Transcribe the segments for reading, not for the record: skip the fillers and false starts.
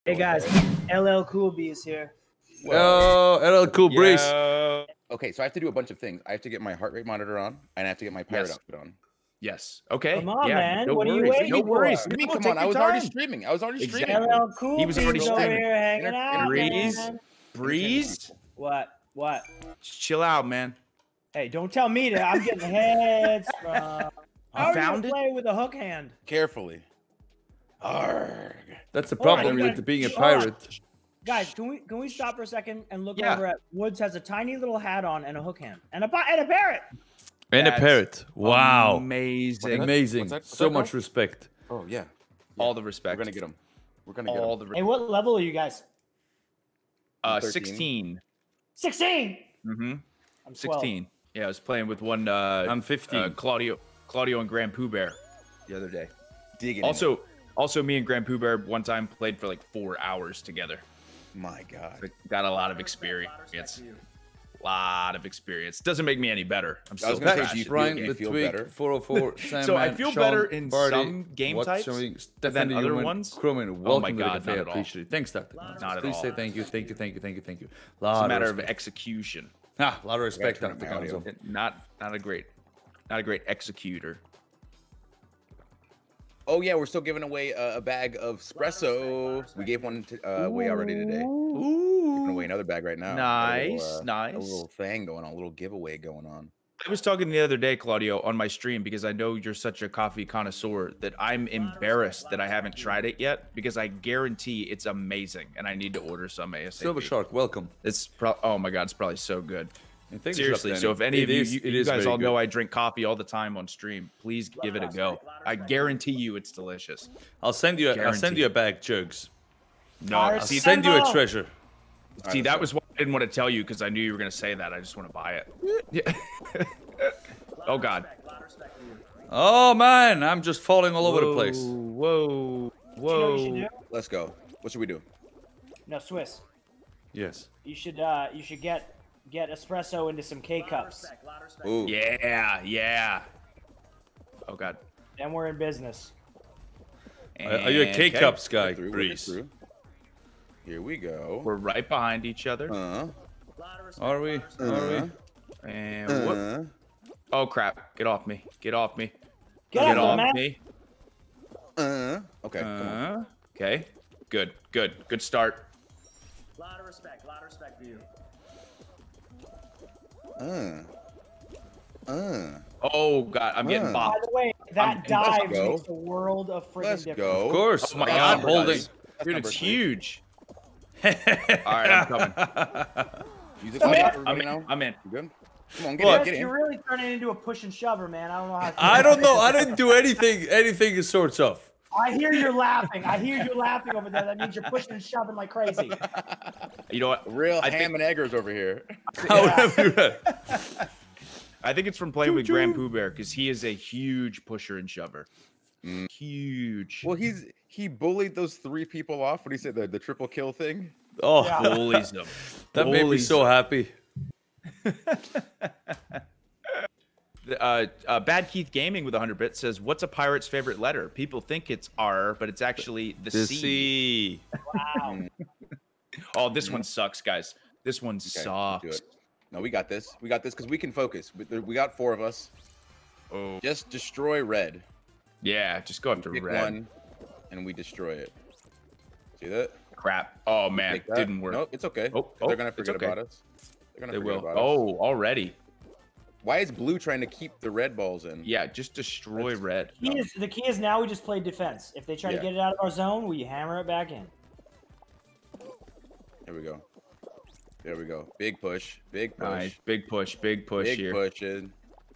Hey guys, LL Cool B is here. Oh, LL Cool Breeze. Okay, so I have to do a bunch of things. I have to get my heart rate monitor on, and I have to get my pirate outfit on. Yes. Okay. Come on, yeah, man. No what worries. are you waiting No for? worries. What do you mean, No, come take on? I your was already time. streaming. I was already Exactly. streaming. LL Cool He was already B's over streaming. here hanging out, Breeze. man. Breeze. What? Just chill out, man. Hey, don't tell me that. I'm getting heads from. How are found you it? play with a hook hand? Carefully. Arrgh. That's the Hold on, problem you with gotta- being a hold on. pirate. Guys, can we stop for a second and look Yeah. over at Woods has a tiny little hat on and a hook hand and a parrot. And a That's parrot. Wow. Amazing. Amazing. What's So that much called? respect. Oh yeah. All the respect. We're gonna get him. We're gonna get All him. the Hey, what level are you guys? 13. 16. 16. Mm-hmm. I'm 12. 16. Yeah, I was playing with one I'm 15. Claudio and Grand Pooh Bear the other day. Digging. Also, me and Grand Pooh Bear one time played for like 4 hours together. My God. So got a lot of experience. Doesn't make me any better. I'm I still was gonna say, trash do you at Brian, the the game. feel Twig, better? 404, Sam, So I Man, feel Sean, better in Barty, some game types Stephanie other Newman, ones. Croman, Oh welcome my to God, the cafe. not I at all. appreciate it. Thanks, Dr. Not at Please all. say thank you. It's a Lot matter of of respect. execution. Ah, a lot of respect, turn up Dr. my audio. Gonzo. Not a great executor. Oh yeah, we're still giving away a bag of espresso. We gave one away already today. Giving away another bag right now. Nice, Got a little thing going on, a little giveaway going on. I was talking the other day, Claudio, on my stream because I know you're such a coffee connoisseur that I'm embarrassed that I haven't tried it yet because I guarantee it's amazing and I need to order some ASAP. Silver Shark, welcome. It's oh my God, it's probably so good. And thank you, Seriously, Dr. so if any It of you, is- you it is guys very all know good. I drink coffee all the time on stream, please give it a go. I guarantee you it's delicious. I'll send you a bag, Jugs. No, Fire see, Send you a Simbo. treasure. see, that was what I didn't want to tell you because I knew you were going to say that. I just want to buy it. Yeah. Oh, God. Oh man, I'm just falling all over the place. Whoa, You know what you should whoa. do? Let's go. What should we do? No, Swiss. Yes. You should get espresso into some K cups. Ooh. Yeah. Oh, God. Then we're in business. Are you a Okay. K-Cups guy, Through, Breeze? through. Here we go. We're right behind each other. Are we? And whoop. Oh, crap. Get off me. Get off me. Get off, off man. me. Okay. Come on. Okay. Good. Good start. Lot of respect for you. Oh, God. I'm getting By bopped. the way, that dive go. makes a world of friggin' Let's difference. go. Of course. Oh, my I'm God. holding. Dude, number it's 3. huge. All right, I'm coming. Music I'm in. right now. I'm in. You good? Come on, What? get You're in. really turning into a push and shover, man. I don't know how. I don't know. I didn't do anything sorts of. I hear you're laughing. I hear you laughing over there. That means you're pushing and shoving like crazy. You know what? Real I ham think- and eggers over here. I think it's from playing with Grand Pooh Bear because he is a huge pusher and shover. Huge. Well, he bullied those 3 people off when he said the triple kill thing. Oh, Yeah. Bullies them. that made me Bullies so them. happy. Bad Keith Gaming with 100 bits says, "What's a pirate's favorite letter? People think it's R, but it's actually the The C." sea. Wow. Oh, this one sucks, guys. This one Okay, let's do sucks. it. No, we got this. We got this because we can focus. We got 4 of us. Oh, Just destroy red. yeah. Just go after Pick red. one, and we destroy it. See that? Crap. Oh man, Take that. didn't work. Nope, it's okay. Oh, They're gonna it's forget okay. about us. They're gonna They forget will. about us. Oh, already. Why is blue trying to keep the red balls in? Yeah, just destroy red. The key is now we just play defense. If they try to Yeah. get it out of our zone, we hammer it back in. There we go. There we go. Big push. Big push. Nice. Big push. Big push Big here. pushing.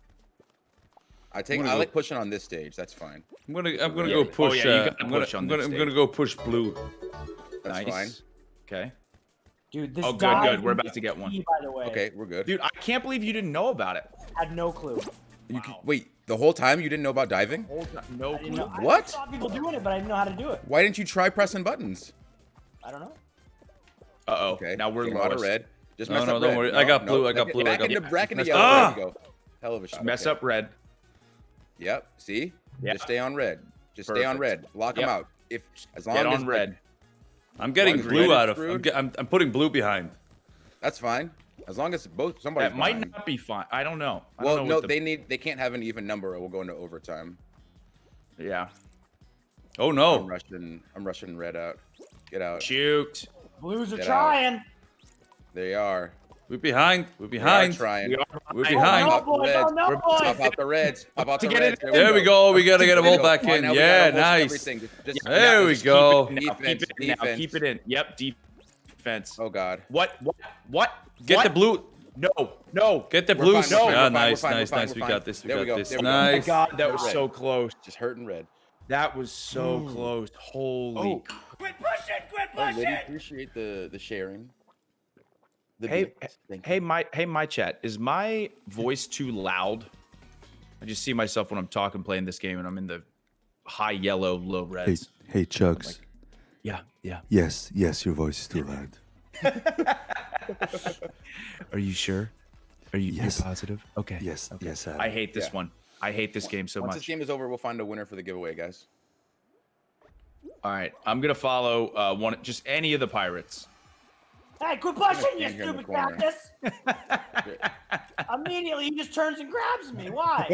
I like pushing on this stage. That's fine. I'm gonna Yeah. go push. Oh, yeah, you gotta I'm gonna push on this I'm stage. gonna go push blue. That's Nice. fine. Okay. Dude, this Oh, good, dive good. We're is about to get one. key, by the way. Okay, we're good. Dude, I can't believe you didn't know about it. Had no clue. Wait, the whole time you didn't know about diving? No I didn't clue. know. I What? saw people doing it, but I didn't know how to do it. Why didn't you try pressing buttons? I don't know. Uh-oh. Okay. Now we're get 'em out of lowest. red. Just No, mess no, up don't red. worry. I got blue, I got blue, I Back got into blue. back into Mess yellow. up. There you go. Hell of a shot. Mess Okay. up red. Yep. See? Yeah. Just stay on red. Just stay on Perfect. red. Block them Yep. out. As long Get as on red. I'm getting One's blue red out of. screwed. I'm putting blue behind. That's fine. As long as somebody. That might not be fine. I don't know. I Well, don't know no, what they can't have an even number or we'll go into overtime. Yeah. Oh I'm no! rushing red out. Get out. Shoot. Blues are Get out. trying. There you are. We're behind. We're We are behind. trying. We are We're behind. behind. Oh, no, boys. Oh, no, We're- boys. Pop out the reds. Pop out To the get reds. it- There we go. We gotta get them all back Oh, in. now we Yeah, got almost nice. everything. Just There we Just go. Keep it in now. Defense, Keep it in now. defense. Keep it in. Yep. Defense. Oh God. What? What? Get What? the blue. No. Get the We're blues. fine, we're fine, Yeah, we're fine, nice, we're fine, nice, we're nice. fine, We we're got fine. this. We There we got go, this. there we go. Nice. God, That was Red. so close. Just hurting red. That was so close. Holy. Quit pushing. Quit Oh, pushing. Liddy, appreciate the sharing. The Hey, bits. Thank you. hey, my chat. Is my voice too loud? I just see myself when I'm talking, playing this game, and I'm in the high yellow, low Hey, reds. hey, Chugs. Yeah. Yes, your voice is too loud. Are you sure? Are you Yes. you're positive? Okay. Yes, yes. I hate this Yeah. one. I hate this game so Once much. this game is over, we'll find a winner for the giveaway, guys. All right, I'm gonna follow just any of the pirates. Hey, quit pushing, you stand here in the stupid corner. cactus. Immediately, he just turns and grabs me. Why?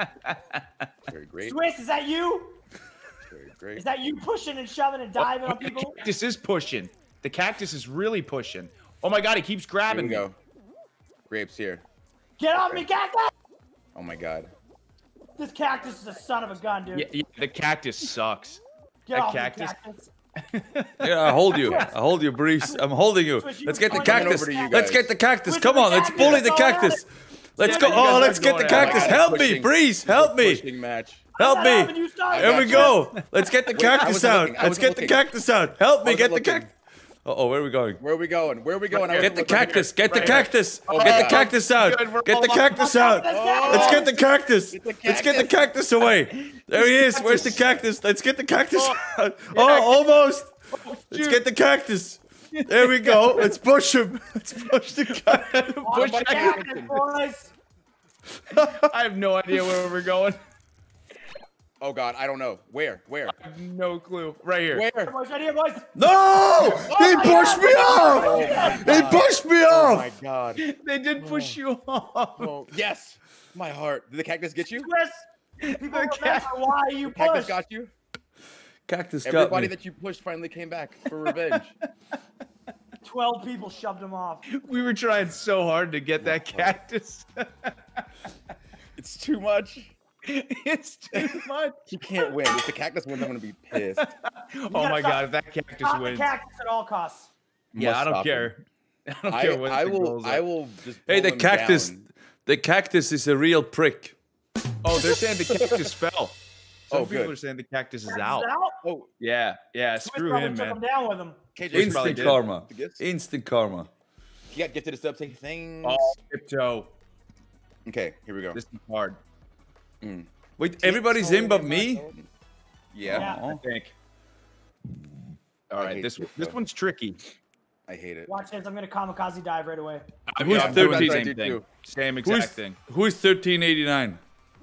Very great. Swiss, is that you? Very great. Is that you pushing and shoving and diving on The people? cactus is pushing. The cactus is really pushing. Oh my god, he keeps Here grabbing we me. go. Grapes here. Get off me, cactus! Oh my God. This cactus is a son of a gun, dude. Yeah, the cactus sucks. Get that off cactus- me, cactus. Yeah, I hold you. I hold you, Breeze. I'm holding you. Let's get the Coming cactus. over to you Let's guys. get the cactus. Which Come one on, let's cactus? bully the Let's go at cactus. Let's Yeah, go. you Oh, guys let's are get the going at it. cactus. Oh my God, Help me, pushing. Breeze. Help me. Pushing match. Help I'm not having me. you started. Here we go. Let's get the Wait, I cactus wasn't out. looking. I Let's wasn't get the looking. cactus out. Help me I get the wasn't cactus. Oh, where are we going? Where are we going? Where are we going? I Get wasn't the looking. cactus. Get the Right here. cactus. Oh, Get the God. cactus out. Good, we're Get the all- cactus out. Oh. Let's get the cactus. Get the Let's get the cactus. cactus away. There he is. Where's the cactus? Let's get the cactus out. Oh, almost. Let's get the cactus. There we go. Let's push him. Let's push the cactus. Push the cactus. cactus, boys. I have no idea where we're going. Oh God, I don't know. Where? I have no clue. Right here. Where? Boys, right here, boys. No! He pushed me off. Oh my He pushed me Oh my off. God. They did push you off. Oh, yes. My heart. Did the cactus get you? Swiss, people remember cat- why you Cactus pushed. got you? Cactus got Everybody me. that you pushed finally came back for revenge. 12 people shoved him off. We were trying so hard to get that cactus. It's too much. It's too much. He can't win. If the cactus wins, I'm gonna be pissed. Oh my god, if that cactus Stop the wins. cactus at all costs. Yeah, Must I don't stop him. care. I don't care what I the will. goals are. I will just. Hey, pull the him cactus. down. The cactus is a real prick. Oh, they're saying the cactus fell. Some Oh, people good. are saying the cactus is Cactus out. Oh, Yeah, Swiss screw probably him, took man. him down with him. KJ probably Instant did. karma. The gifts? Instant karma. He got gifted a sub. Say things. Oh, tiptoe. Okay, here we go. This is hard. Wait, everybody's in but me? Yeah, Yeah. Oh. I think. All I right, hate this tiptoe. one's tricky. I hate it. Watch this. I'm going to kamikaze dive right away. Who's I'm doing the 13? Same thing. Same Who's exact thing. who is 1389?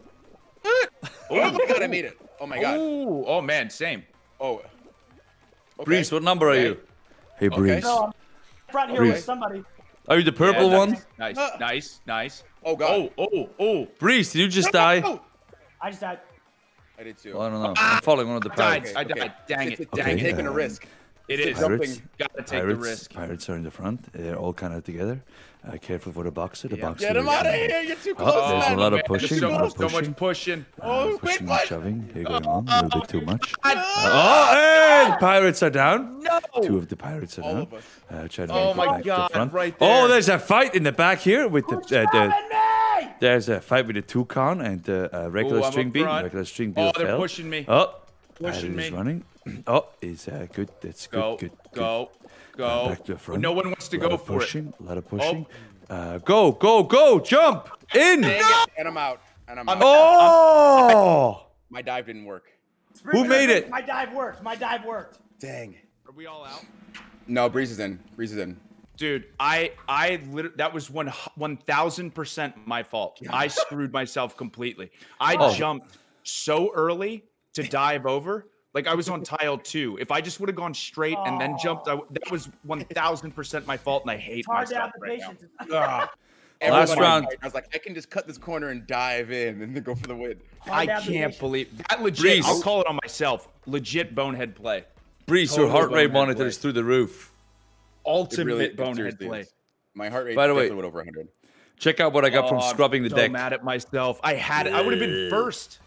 Oh my God, I made it. Oh my God. Ooh, oh man, same. Oh. Okay. Breeze, what number are Okay. you? Hey, Breeze. So I'm front here Breeze. with somebody. Are you the purple Yeah, one? Nice, nice, nice. Oh God. Oh. Breeze, did you just die? Oh, I just died. I did too. Well, I don't know. I'm following one of the Died. pirates. I died. Dang it. It's Dang it. taking a risk. It is. Pirates. Gotta take the Pirates, risk. pirates are in the front. They're all kind of together. Careful for the boxer. The boxer. Get him is, out of here! You're too Oh, close. there's a man. lot of Man, pushing. so, A lot of so much pushing. pushing. Oh, quick Pushing and one. shoving. Here going on. A little bit too much. Oh, hey! The pirates are down. No. Two of the pirates are All down. of us. Trying to Oh make it my back to the god, front. right there. Oh, there's a fight in the back here with the Who's shoving me? there's a fight with the toucan and the regular Ooh, I'm string up beat. front. Regular string beat Oh, fell. they're pushing me. Oh, Pushing Pirate is me. running. Oh, it's good. That's good. Go, Good. go, go. Back to the front. No one wants to Lot go of for it. pushing, A lot of pushing. go, jump in. Dang it. And I'm out. And I'm out. Oh, My dive didn't work. Who made it? My dive worked. My dive worked. Dang. Are we all out? No, Breeze is in. Breeze is in. Dude, I literally, that was 1000% my fault. I screwed myself completely. I Oh. jumped so early to dive over, Like I was on tile 2. If I just would have gone straight and then jumped, that was 1000% my fault, and I hate It's hard to myself have the right now. patience. Ugh. Last Everyone round. I was like, I can just cut this corner and dive in and then go for the win. I Hard to have the can't patience. believe that. Legit, Breeze. I'll call it on myself. Legit bonehead play. Breeze, your Total heart rate bonehead monitor play. is through the roof. Ultimate it bonehead seriously play. is. My heart rate By the way- definitely went over 100. Check out what I got from I'm scrubbing the so deck. mad at myself. I would have been first.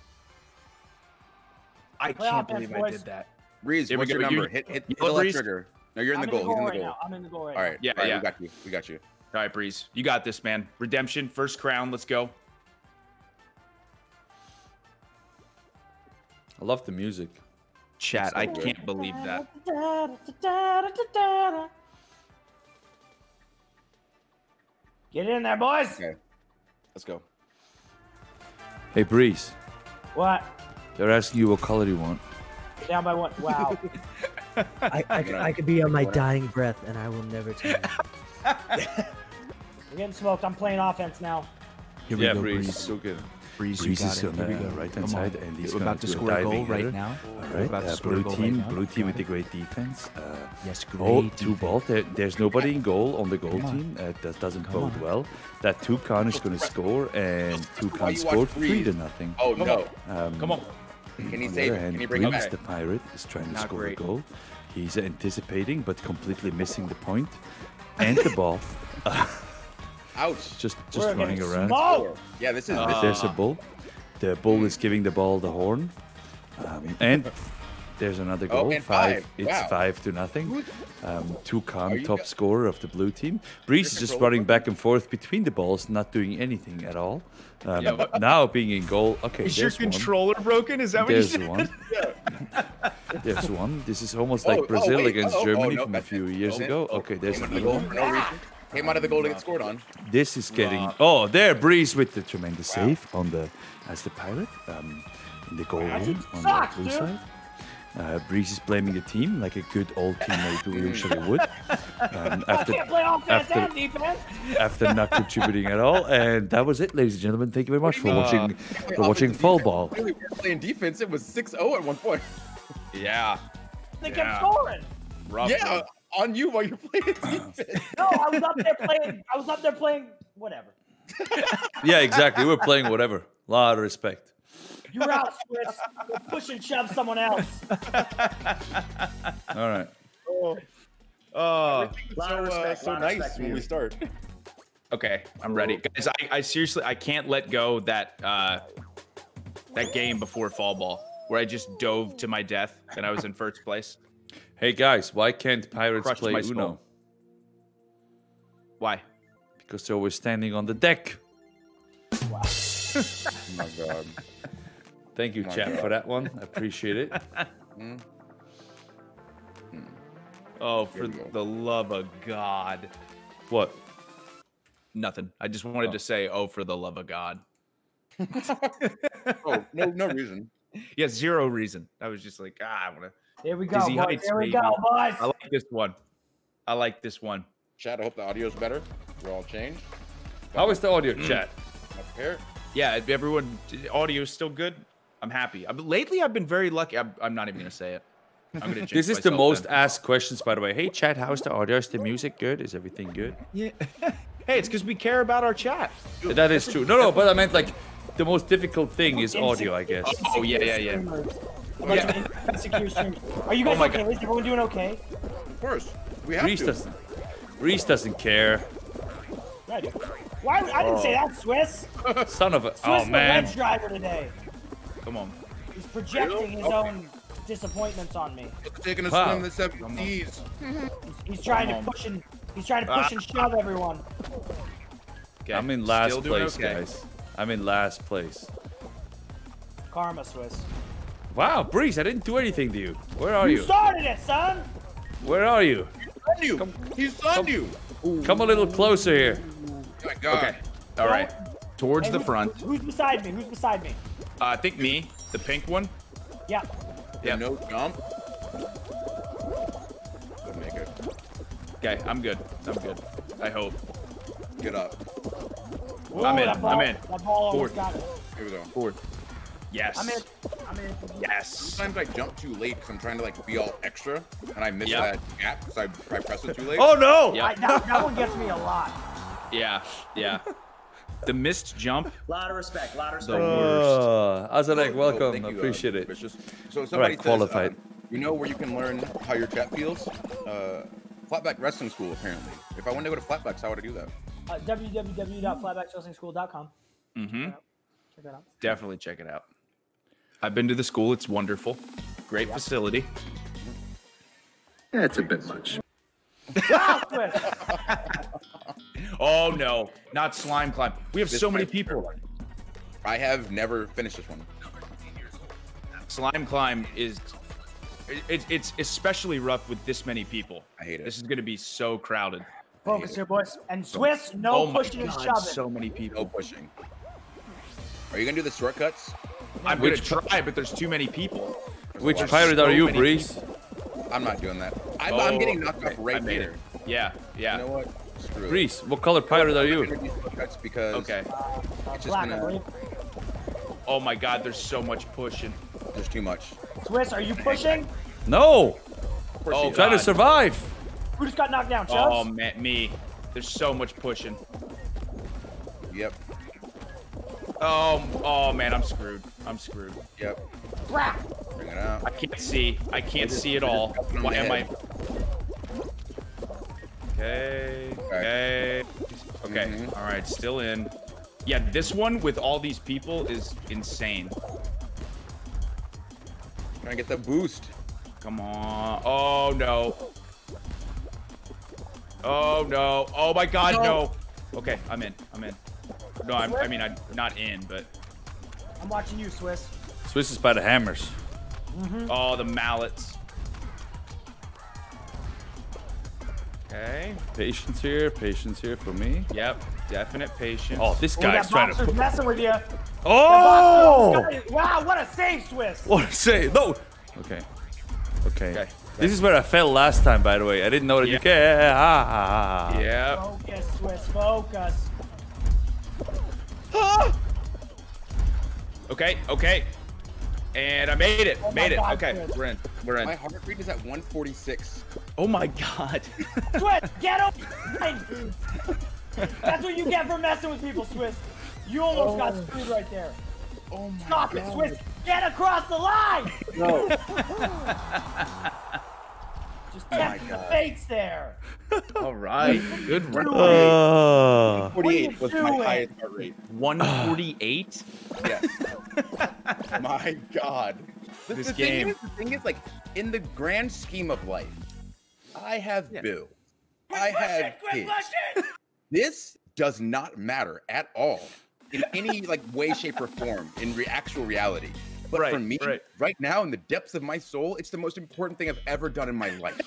I Play can't offense, believe I boys. did that. Breeze, Here we what's your go. number? You- Hit you the left Breeze? trigger. No, you're in the I'm goal. He's in the right goal. now. I'm in the goal right All right. Yeah, all right, yeah. We got you. We got you. All right, Breeze. You got this, man. Redemption, first crown. Let's go. I love the music. Chat, I so good. can't believe that. Get in there, boys. Okay. Let's go. Hey, Breeze. What? They're asking you what color you want. Down by one. Wow. I could be on my dying breath, and I will never tell you. We're getting smoked. I'm playing offense now. Here we Yeah, go, Breeze. Breeze. So good. Breeze you is got it. on Here we the go. right-hand Come on. side, and he's We're going about to to score a goal diving right header. now. All We're about to right, score a goal right now. blue team with the great defense. Yes, great. Oh, two defense. ball. There's nobody in goal on the goal Come on. team. That doesn't Come bode on. well. That Toucan is going to score, and Toucan you scored watch Breeze. 3-0. Oh, no. Come on. Can he On the save other it? hand, Can he bring it Breeze, back? the pirate, is trying to Not score great. a goal. He's anticipating, but completely missing the point. And the ball. Ouch. Just We're running getting around. smoked. Yeah, this is. There's a bull. The bull is giving the ball the horn. And there's another Oh, goal. and five. It's Wow. 5-0. Toucan, you top go- scorer of the blue team. Breeze is just running back and forth between the balls, not doing anything at all. Now being in goal. Okay, Is your there's one. controller broken? Is that what you There's said? one. There's one. This is almost Oh, like Brazil wait. against Oh, Germany no, from a that's few it. years Oh, ago. oh, Okay, there's Came out of the another goal one. for no reason. Came out of the goal to get scored on. This is getting. Oh, there, Breeze with the tremendous save on the as the pirate in the goal That room shit on sucks, the blue dude. side. Breeze is blaming the team like a good old teammate usually would. I can't play offense after- and defense. After not contributing at all, and that was it, ladies and gentlemen. Thank you very much for watching. For watching Fall Ball. Really, we were playing defense. It was 6-0 at one point. Yeah. They Yeah. kept scoring. Rough. Yeah, on you while you're playing defense. No, I was up there playing. I was up there playing. Whatever. Yeah, exactly. We're playing whatever. Lot of respect. You were out, Swiss. Go push and shove someone else. All right. Oh. So nice when we start. Okay, I'm ready, guys. I seriously, I can't let go that that game before Fall Ball where I just dove to my death and I was in first place. Hey guys, why can't pirates Crushed play my Uno? skull. Why? Because they're always standing on the deck. Oh my god. Thank you, My chat, God. for that one. I appreciate it. Oh, for Here we go. the love of God. What? Nothing. I just wanted to say, oh, for the love of God. Oh, no reason. Yeah, zero reason. I was just like, I want to. Here we go, Dizzy boys. Heights, Here we baby. go, boys. I like this one. I like this one. Chat, I hope the audio's better. We're all changed. How is the audio chat? Up here. Yeah, if everyone, audio is still good. I'm happy. Lately, I've been very lucky. I'm not even gonna say it. I'm gonna. jinx This is the myself most then. asked questions, by the way. Hey, chat, how's the audio? Is the music good? Is everything good? Yeah. Hey, it's because we care about our chat. That is true. No, but I meant like the most difficult thing is audio, I guess. Oh yeah. Insecure streamers. Are you guys my okay? Is everyone doing okay? Of course. We have Reese to. doesn't. Reese doesn't care. I do. Why? I didn't say that, Swiss. Son of a. Swiss Oh the man. ledge driver today. Come on. He's projecting his own disappointments on me. Taking a Wow. swim the 70s. He's trying to push and shove everyone. Okay. I'm in last Still doing place, okay. guys. I'm in last place. Karma, Swiss. Wow, Breeze, I didn't do anything to you. Where are You you? started it, son. Where are you? On you. He's on you. Come a little closer here. Oh my god. Okay. All right. Towards Hey, the front. Who's beside me? Who's beside me? I think me, the pink one. Yeah. Yeah. No jump. Good make it. Okay, I'm good. I hope. Get up. Whoa, I'm in, That ball, I'm in. That ball almost Forward. got it. Here we go. Forward. Yes. I'm in. Yes. Sometimes I jump too late because I'm trying to like be all extra, and I miss that gap because I press it too late. Oh no! Yep. That one gets me a lot. Yeah. The missed jump. Lot of respect. Lot of The respect. worst. Azalek, welcome. Thank you, Appreciate it. Vicious. So somebody qualified. says, you know where you can learn how your chat feels? Flatback Wrestling School, apparently. If I wanted to go to Flatbacks, how would I do that? www.flatbackswrestlingschool.com. Mm-hmm. Check that out. Definitely check it out. I've been to the school. It's wonderful. Great facility. Yeah, it's a bit much. Oh no, not slime climb. We have so many people. I have never finished this one. Slime climb is it's especially rough with this many people. I hate it. This is gonna be so crowded. Focus here, boys. And Swiss, no my pushing and God, shoving. so many No people. pushing. Are you gonna do the shortcuts? I'm gonna try, but there's too many people. Which There's pirate so are you, many Breeze? I'm not doing that. I'm getting knocked off okay, right I made here. it. Yeah. You know what? Screw it. Breeze, what color pirate are I'm you? gonna do shortcuts because Okay. it's just Black, I gonna. believe. Oh my God, there's so much pushing. There's too much. Swiss, are you pushing? No! Oh, Try to God. survive. Who just got knocked down, Chubbs? Oh man, me. There's so much pushing. Yep. Oh man, I'm screwed. I'm screwed. Yep. Crap. Bring it out. I can't see. I can't see at all. Why am I? Okay. Okay. Okay. Mhm. All right. Still in. Yeah, this one with all these people is insane. Trying to get that boost. Come on. Oh no. Oh no. Oh my God, no. Okay, I'm in. I'm in. No, I mean, I'm not in, but. I'm watching you, Swiss. Swiss is by the hammers. Oh, the mallets. Okay. Patience here for me. Yep. Definite patience. Oh, this Oh, guy's that trying boxer's to. messing with you. Oh! Wow, what a save, Swiss. What to say? No. Okay. Okay. This is where I fell last time, by the way. I didn't know that you can. Yep. Focus, Swiss, focus. Okay. Okay. And I made it. Oh my made it. God, Okay. Swiss. We're in. We're My in. heart rate is at 146. Oh my God. Swiss, get up. That's what you get for messing with people, Swiss. You almost got screwed right there. Oh my Stop it, Swiss. Get across the line. No. Just my tempt the God. fates there. All right. Good Dude. round. 48 was my doing? highest heart rate. 148. Yes. My God. This the game. thing is, like, in the grand scheme of life, I have Bill. I have kids. This does not matter at all in any like way, shape, or form in actual reality. But Right, for me, right. right now, in the depths of my soul, it's the most important thing I've ever done in my life.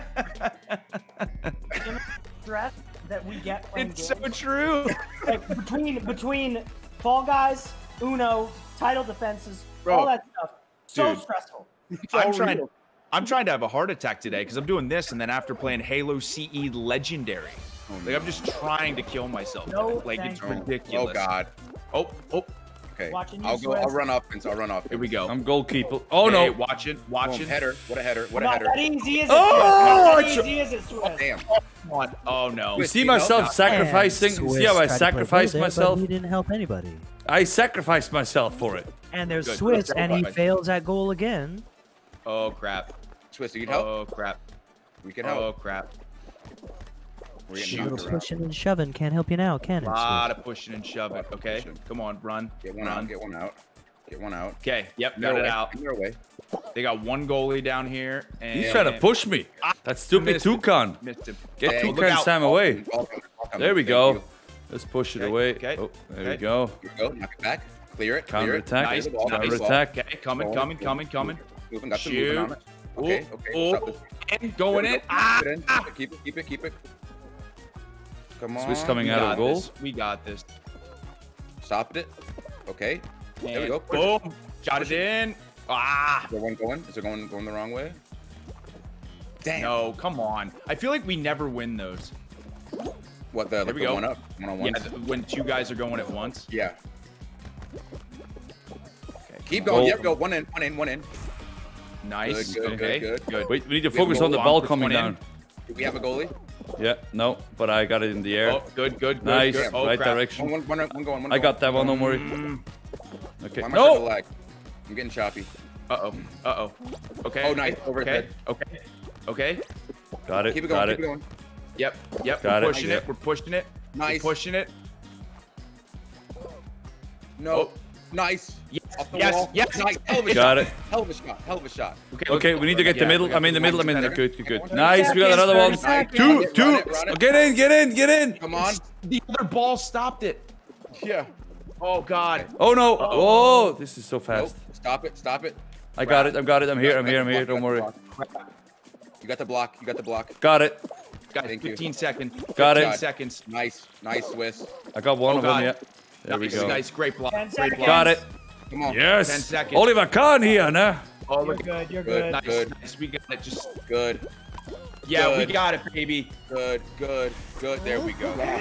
Stress that we get playing It's so games. true. Like between Fall Guys, Uno, title defenses, Bro. all that stuff. So Dude. stressful. I'm trying to have a heart attack today because I'm doing this, and then after playing Halo CE Legendary, like I'm just trying to kill myself. No, Like it's thank you. ridiculous. Oh God. Oh. Okay. Watching you, I'll go. Swiss. I'll run offense. I'll run offense. Here we go. I'm goalkeeper. Oh Hey, no. watch it. Boom, Watch it. header. What a header. What a Not header. that easy, is it? Oh, Swiss? Not that easy, is it, Swiss? Damn. Come on. Oh no. You see You know, myself not- sacrificing? And See how I Swiss tried to play sacrificed there, but myself? He didn't help anybody. I sacrificed myself for it. And there's Good. Swiss, Good. and he Good. fails at goal again. Oh crap. Swiss, you need help? Oh crap. We can Oh help. crap. We're getting shoot. A little knocked around. pushing and shoving can't help you now, can it? A lot Swiss? of pushing and shoving. Okay. Pushing. Come on, run. Get one run. out. Get one out. Get one out. Okay. Yep. In Got your it way. out. In your way. They got one goalie down here. And He's trying to push me. That stupid missed him. toucan. Missed him. Get Hey, Toucan look out. Sam away. All coming, all coming. There we Thank go. you. Let's push it Okay, away. okay, Oh, there we okay. go. Here we go. Knock it back. Clear it. Clear it. Counterattack. Nice. Clear the ball, Nice. clear the ball. Counterattack. Okay. Coming. Moving. Got some Shoot. movement on it. Okay. Okay. Stop this. And going in. Ah. Keep it in. Keep it. Keep it. Keep it. Come on. Swiss coming We out got of goal. this. We got this. Stopped it. Okay. There we And go. Push it. Boom. Got it in. Ah. Is there one going? Is it going the wrong way? Damn. No, come on. I feel like we never win those. What the? Like we the go. one up. One on one. Yeah, when two guys are going at once. Yeah. Keep going. Oh. Yep, go. One in. Nice. Good, Okay. good. Wait, we need to We have focus a on the goal. ball Push coming one in. down. Do we have a goalie? Yeah, no, but I got it in the air. Oh, good. Nice, Good. Oh, right crap. direction. One going. I got that one, don't worry. Okay, Why am I starting to no! lag? I'm getting choppy. Uh-oh. Okay. Oh, nice. Over his Okay. head. Okay. Got it, Keep it got going. it. Keep it going. Yep. Got We're it. pushing it. We're pushing it. Nice. We're pushing it. No. Oh. Nice. Yes. Off the Yes. wall. Yes. Nice. Hell of a Got shot. it. Hell of a shot. Hell of a shot. Okay, we need to get the Yeah, middle. we I'm in the middle. I'm in there. better. Good. Nice, we got another one. 30 seconds. Two. Run it. Get in. Come on. The other ball stopped it. Yeah. Oh God. Oh no. Oh, this is so Nope. fast. Stop it. I got it. I'm here. Don't worry. You got the block. Got it. Guys, Thank you. 15 seconds. Got it. 15 seconds. Nice, Swiss. I got one Oh, of them, God. yeah. There we Nice, go. Nice. Great block. 10 Great seconds. block. Got it. Come on. 10 Yes. seconds. Oliver Kahn here, ne? Oh, You're look. good. You're Good. good. Nice. Good. Nice. We got it. Just. Good. Yeah, we Good. got it, baby. Good. There we go. Yes.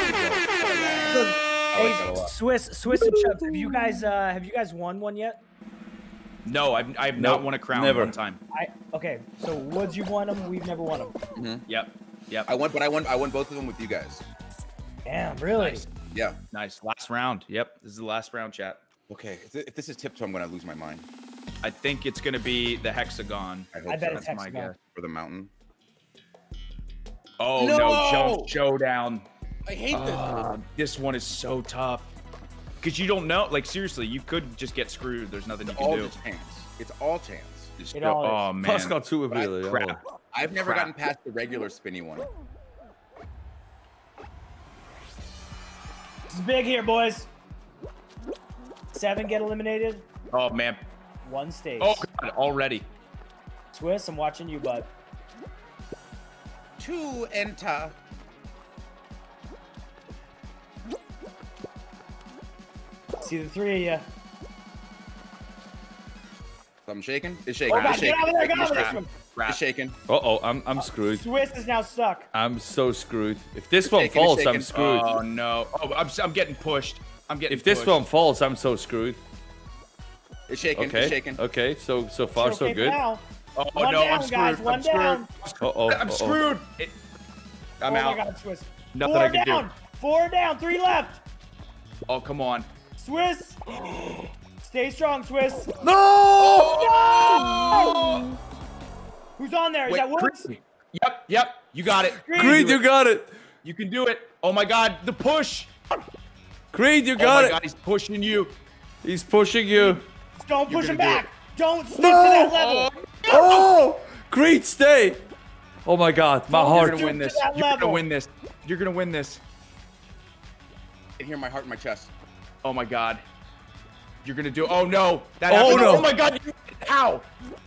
Hey, Swiss and Chubbs, have you guys won one yet? No, I've Nope, not won a crown never. one time. Okay, so Woods, you've won them. We've never won them. Yep. I won both of them with you guys. Damn, really? Yeah. Nice. Last round. Yep. This is the last round, chat. Okay. If this is tiptoe, I'm gonna lose my mind. I think it's gonna be the hexagon. I hope I bet so. it's That's my hexagon. guess. For the mountain. Oh No! no, jump showdown. I hate This one is so tough. Cause you don't know. Like seriously, you could just get screwed. There's nothing you All can do. the chance. It's all chance. Just It go- all is. oh man. Plus got two really. Crap. I've never Crap. gotten past the regular spinny one. This is big here, boys. 7 get eliminated. Oh man. 1 stays. Oh god, already. Swiss, I'm watching you, bud. 2 enter. See the 3 of you. I'm shaking. It's shaking. Oh, God, It's get shaking. over there, get over It's there. Crap. shaking. Uh-oh, I'm screwed. Swiss is now stuck. I'm so screwed. If this one shaking, it's falls, I'm shaking. screwed. Oh no. Oh, I'm getting pushed. I'm getting If this pushed. one falls, I'm so screwed. It's shaking. Okay. It's shaking. Okay. So far It's so okay for good. now. Oh One no, down, I'm screwed. guys. One I'm screwed. down. Uh-oh. I'm screwed. I'm Oh out. my God, Swiss. Nothing 4 I can down. do. 4 down. 3 left. Oh come on. Swiss. Stay strong, Swiss. No! No! Who's on there? Is Wait, that Woods? Creed. Yep. You got it. Creed, you got it. You can do it. Oh my god, the push. Creed, you Oh got my it. god, he's pushing you. He's pushing you. Don't push him gonna do back. Don't stick No! to that level. Oh! Creed, stay. Oh my God, my You're heart. gonna win this. to that You're gonna level. win this. You're gonna win this. I can hear my heart in my chest. Oh my god. You're gonna do. Oh no. That Oh, happened. no. Oh my god. How?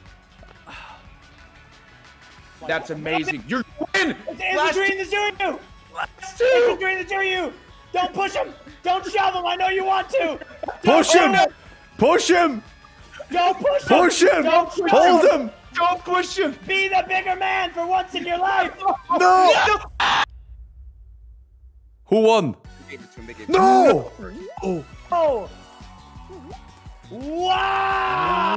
That's amazing. You're gonna win. It's Last the dream that's doing you. last It's the two. dream that's doing you. Don't push him. Don't shove him. I know you want to. Push him. Push him. Don't push him. Push him. Don't shove Hold him. Don't push him. Be the bigger man for once in your life. No. Who won? They gave it to him. They gave it to him. No. Oh. Wow.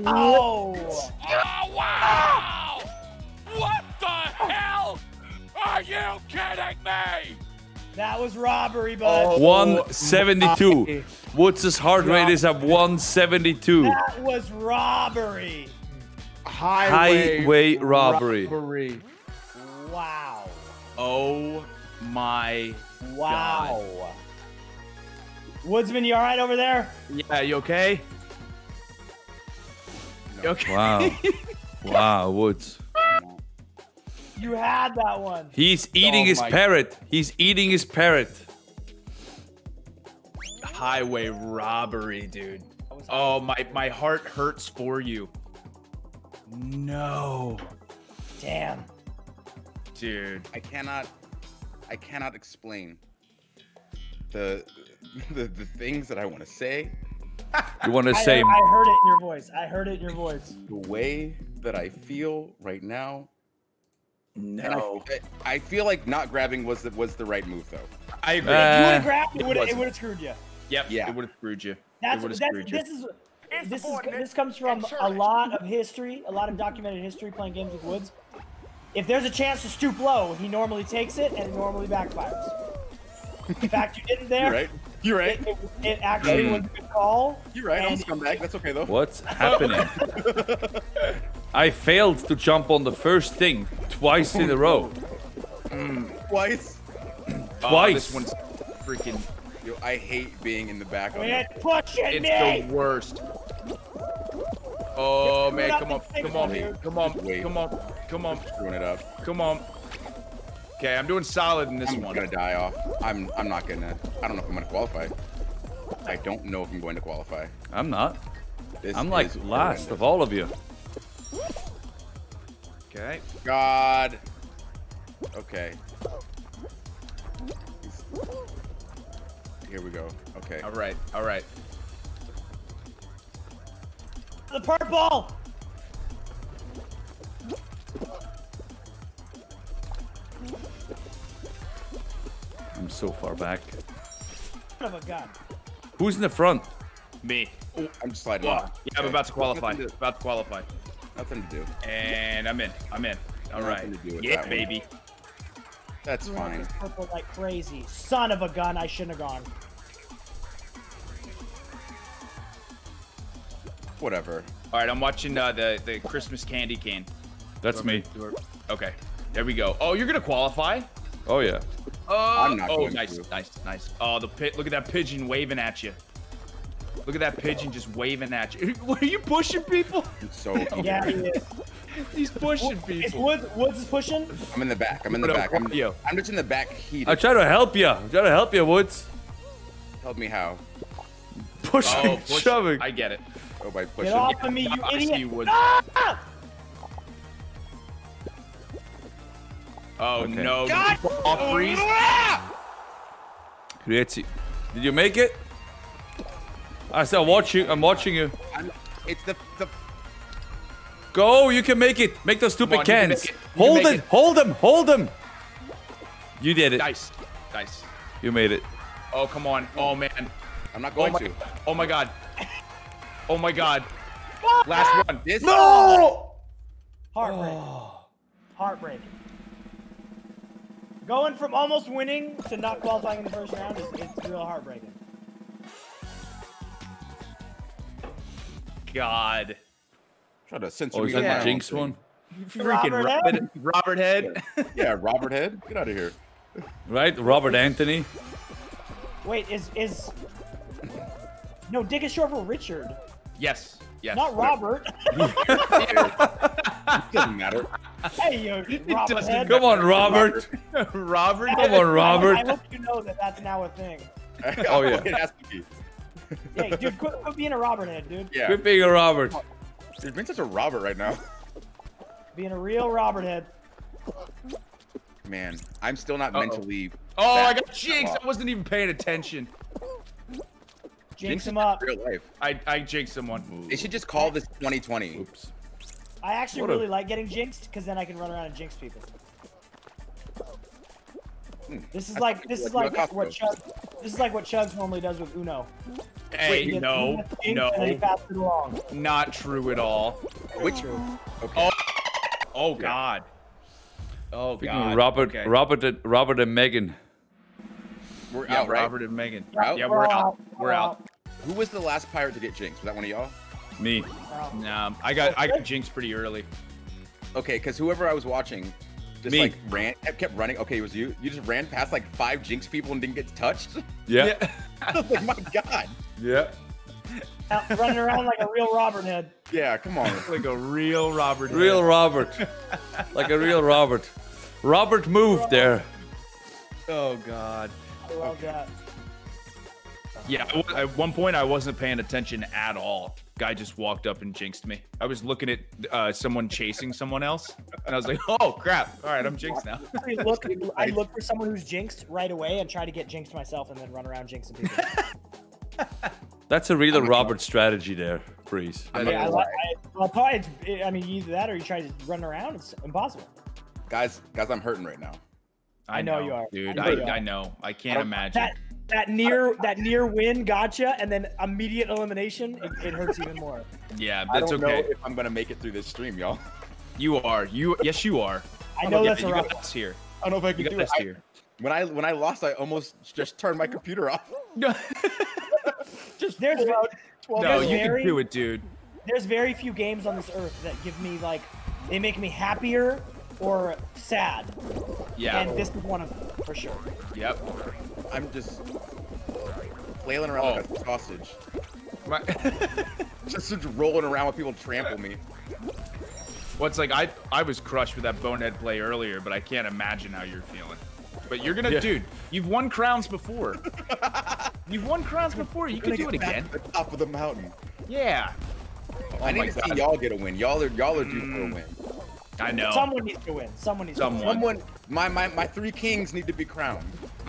What the hell? Are you kidding me? That was robbery, bud. 172. Woods' heart rate is at 172. That was robbery. Highway robbery. Wow. Oh my. Wow. Woodsman, you all right over there? Yeah, you okay? You okay? Wow. Wow, Woods. You had that one. He's eating his my- parrot. He's eating his parrot. Highway robbery, dude. Oh, my heart hurts for you. No. Damn. Dude. I cannot explain the things that I want to say. You want to I say heard it in your voice. I heard it in your voice. The way that I feel right now. No. And I feel like not grabbing was the right move though. I agree. You would have grabbed it. It would wasn't. have screwed you. Yep. Yeah. It would have screwed you. That's it would have that's screwed you. this is this comes from a lot of history, a lot of documented history playing games with Woods. If there's a chance to stoop low, he normally takes it and it normally backfires. In fact, you didn't there. You're right. You're right. It actually was a good call. You're right. I'm a scumbag. That's okay though. What's happening? I failed to jump on the first thing twice in a row. Twice. Twice. This one's freaking. Yo, I hate being in the back. On It's pushing It's me. the worst. Oh man, not come on, the come on, thing, come on, Wait. come on, come on, screwing it up. come on. Okay, I'm doing solid in this I'm one. gonna die off. I'm not gonna. I don't know if I'm gonna qualify. I don't know if I'm going to qualify. I'm not. This I'm like is last horrendous. of all of you. Okay. God. Okay. Here we go. Okay. All right. All right. The purple. I'm so far back. Son of a gun. Who's in the front? Me. Oh, I'm just sliding Yeah, off. I'm about to qualify. Nothing to, About to qualify. nothing to do. And I'm in. I'm in. All right. Nothing to do with Yeah, that one. baby. That's Run fine. this purple like crazy. Son of a gun. I shouldn't have gone. Whatever. All right, I'm watching the Christmas candy cane. That's me. Okay. There we go. Oh, you're gonna qualify? Oh yeah. I'm not Oh, going nice, to. nice, nice. Oh, the pit. Look at that pigeon waving at you. Look at that pigeon just waving at you. What are you pushing people? I'm so. Yeah, he is. He's pushing Is people. Woods is pushing? I'm in the back. I'm in the What up, back. I'm Claudio? just in the back. Heated. I try to help you. I'm trying to help you, Woods. Help me how? Pushing, Oh, push. shoving. I get it. Oh, by pushing. Get off of me, you I see idiot. you, Woods. Ah! Oh Okay. no! Did you off freeze? Grazie. Did you make it? I said, I'm watching you. It's the. Go, you can make it. Make those stupid on, you can cans. make it. You can Hold make it. it. Hold them. Hold them. You did it. Nice, nice. You made it. Oh come on! Oh man! I'm not Oh going my! to. Oh my God! Oh my God! Last one. This. No! Heartbreaking. Heartbreaking. Going from almost winning to not qualifying in the first round it's real heartbreaking. God. Try to censor Oh, me is on that my the own Jinx thing. one? Freaking Robert Head. Yeah, Robert Head. Get out of here. Right? Robert Anthony. Wait, is no, Dick is short for Richard, Yes. Yes. not Robert. Doesn't matter. Hey, yo, Robert doesn't Head. Come on, Robert. Robert. Come on, Robert. I hope you know that that's now a thing. Oh, yeah. It has to be. Hey, dude, quit being a Robert Head, dude. Yeah. Quit being a Robert. There's been such a Robert right now. Being a real Robert Head. Man, I'm still not mentally. Oh, I back. got jinxed. I wasn't even paying attention. Jinx is him up. Real life. I jinxed someone. They should just call this 2020. Oops. I actually What a- really like getting jinxed because then I can run around and jinx people. This is like what Chugs normally does with Uno. Hey, He gets no, jinxed and then he no, passes it along. not true at all. Which? Okay. Oh God. Oh God. Robert, Okay. Robert and Megan. We're Yeah, out, right? Robert and Megan. out? Yeah, we're out. We're out. Who was the last pirate to get jinxed? Was that one of y'all? Me. Nah, I got jinxed pretty early. Okay, because whoever I was watching just Me. like kept running. Okay, it was you. You just ran past like 5 jinx people and didn't get touched. Yeah. I was like, my God. Yeah. Running around like a real Robert Head. Yeah, come on. Like a real Robert. Real Robert. Like a real Robert. Robert moved there. Oh God. I love that. Yeah, at one point I wasn't paying attention at all. Guy just walked up and jinxed me. I was looking at someone chasing someone else, and I was like, "Oh crap! All right, I'm jinxed now." I look for someone who's jinxed right away and try to get jinxed myself and then run around jinxing people. That's a real Robert strategy there, Breeze. I'm not Yeah, gonna lie. I mean, either that or you try to run around. It's impossible. Guys, I'm hurting right now. I know you are. dude. I know you are. I know. I can't imagine. that near win gotcha, and then immediate elimination, it hurts even more. Yeah, I that's don't okay. know if I'm gonna make it through this stream, y'all. You are. Yes, you are. I know that's you a got rough. us here. I don't know if I You can got do it. us here. When I lost, I almost just turned my computer off. There's No, There's you very- can do it, dude. there's very few games on this earth that give me like they make me happier or sad, Yeah. and this is one of them for sure. Yep. I'm just flailing around like a sausage, My- just rolling around when people trample me. Well, it's like I was crushed with that bonehead play earlier, but I can't imagine how you're feeling. But you're gonna, dude. You've won crowns before. You've won crowns before. You can do it again. At the top of the mountain. Yeah. I need to see y'all get a win. Y'all are due for a win. I know. Someone needs to win. Someone needs to win. Someone, my 3 kings need to be crowned.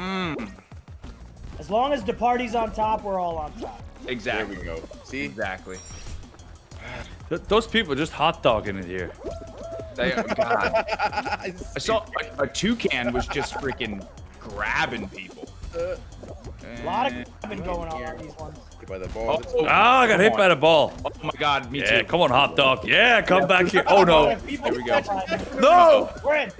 As long as the party's on top, we're all on top. Exactly. There we go. See? Exactly. Those people are just hot dogging it here. God. I saw a toucan was just freaking grabbing people. A lot of grabbing going on these ones. Get by the ball. I got hit by the ball. Oh my God, me Yeah, too. come on, hot dog. Yeah, come back here. Oh no. Here we go. No! We're in.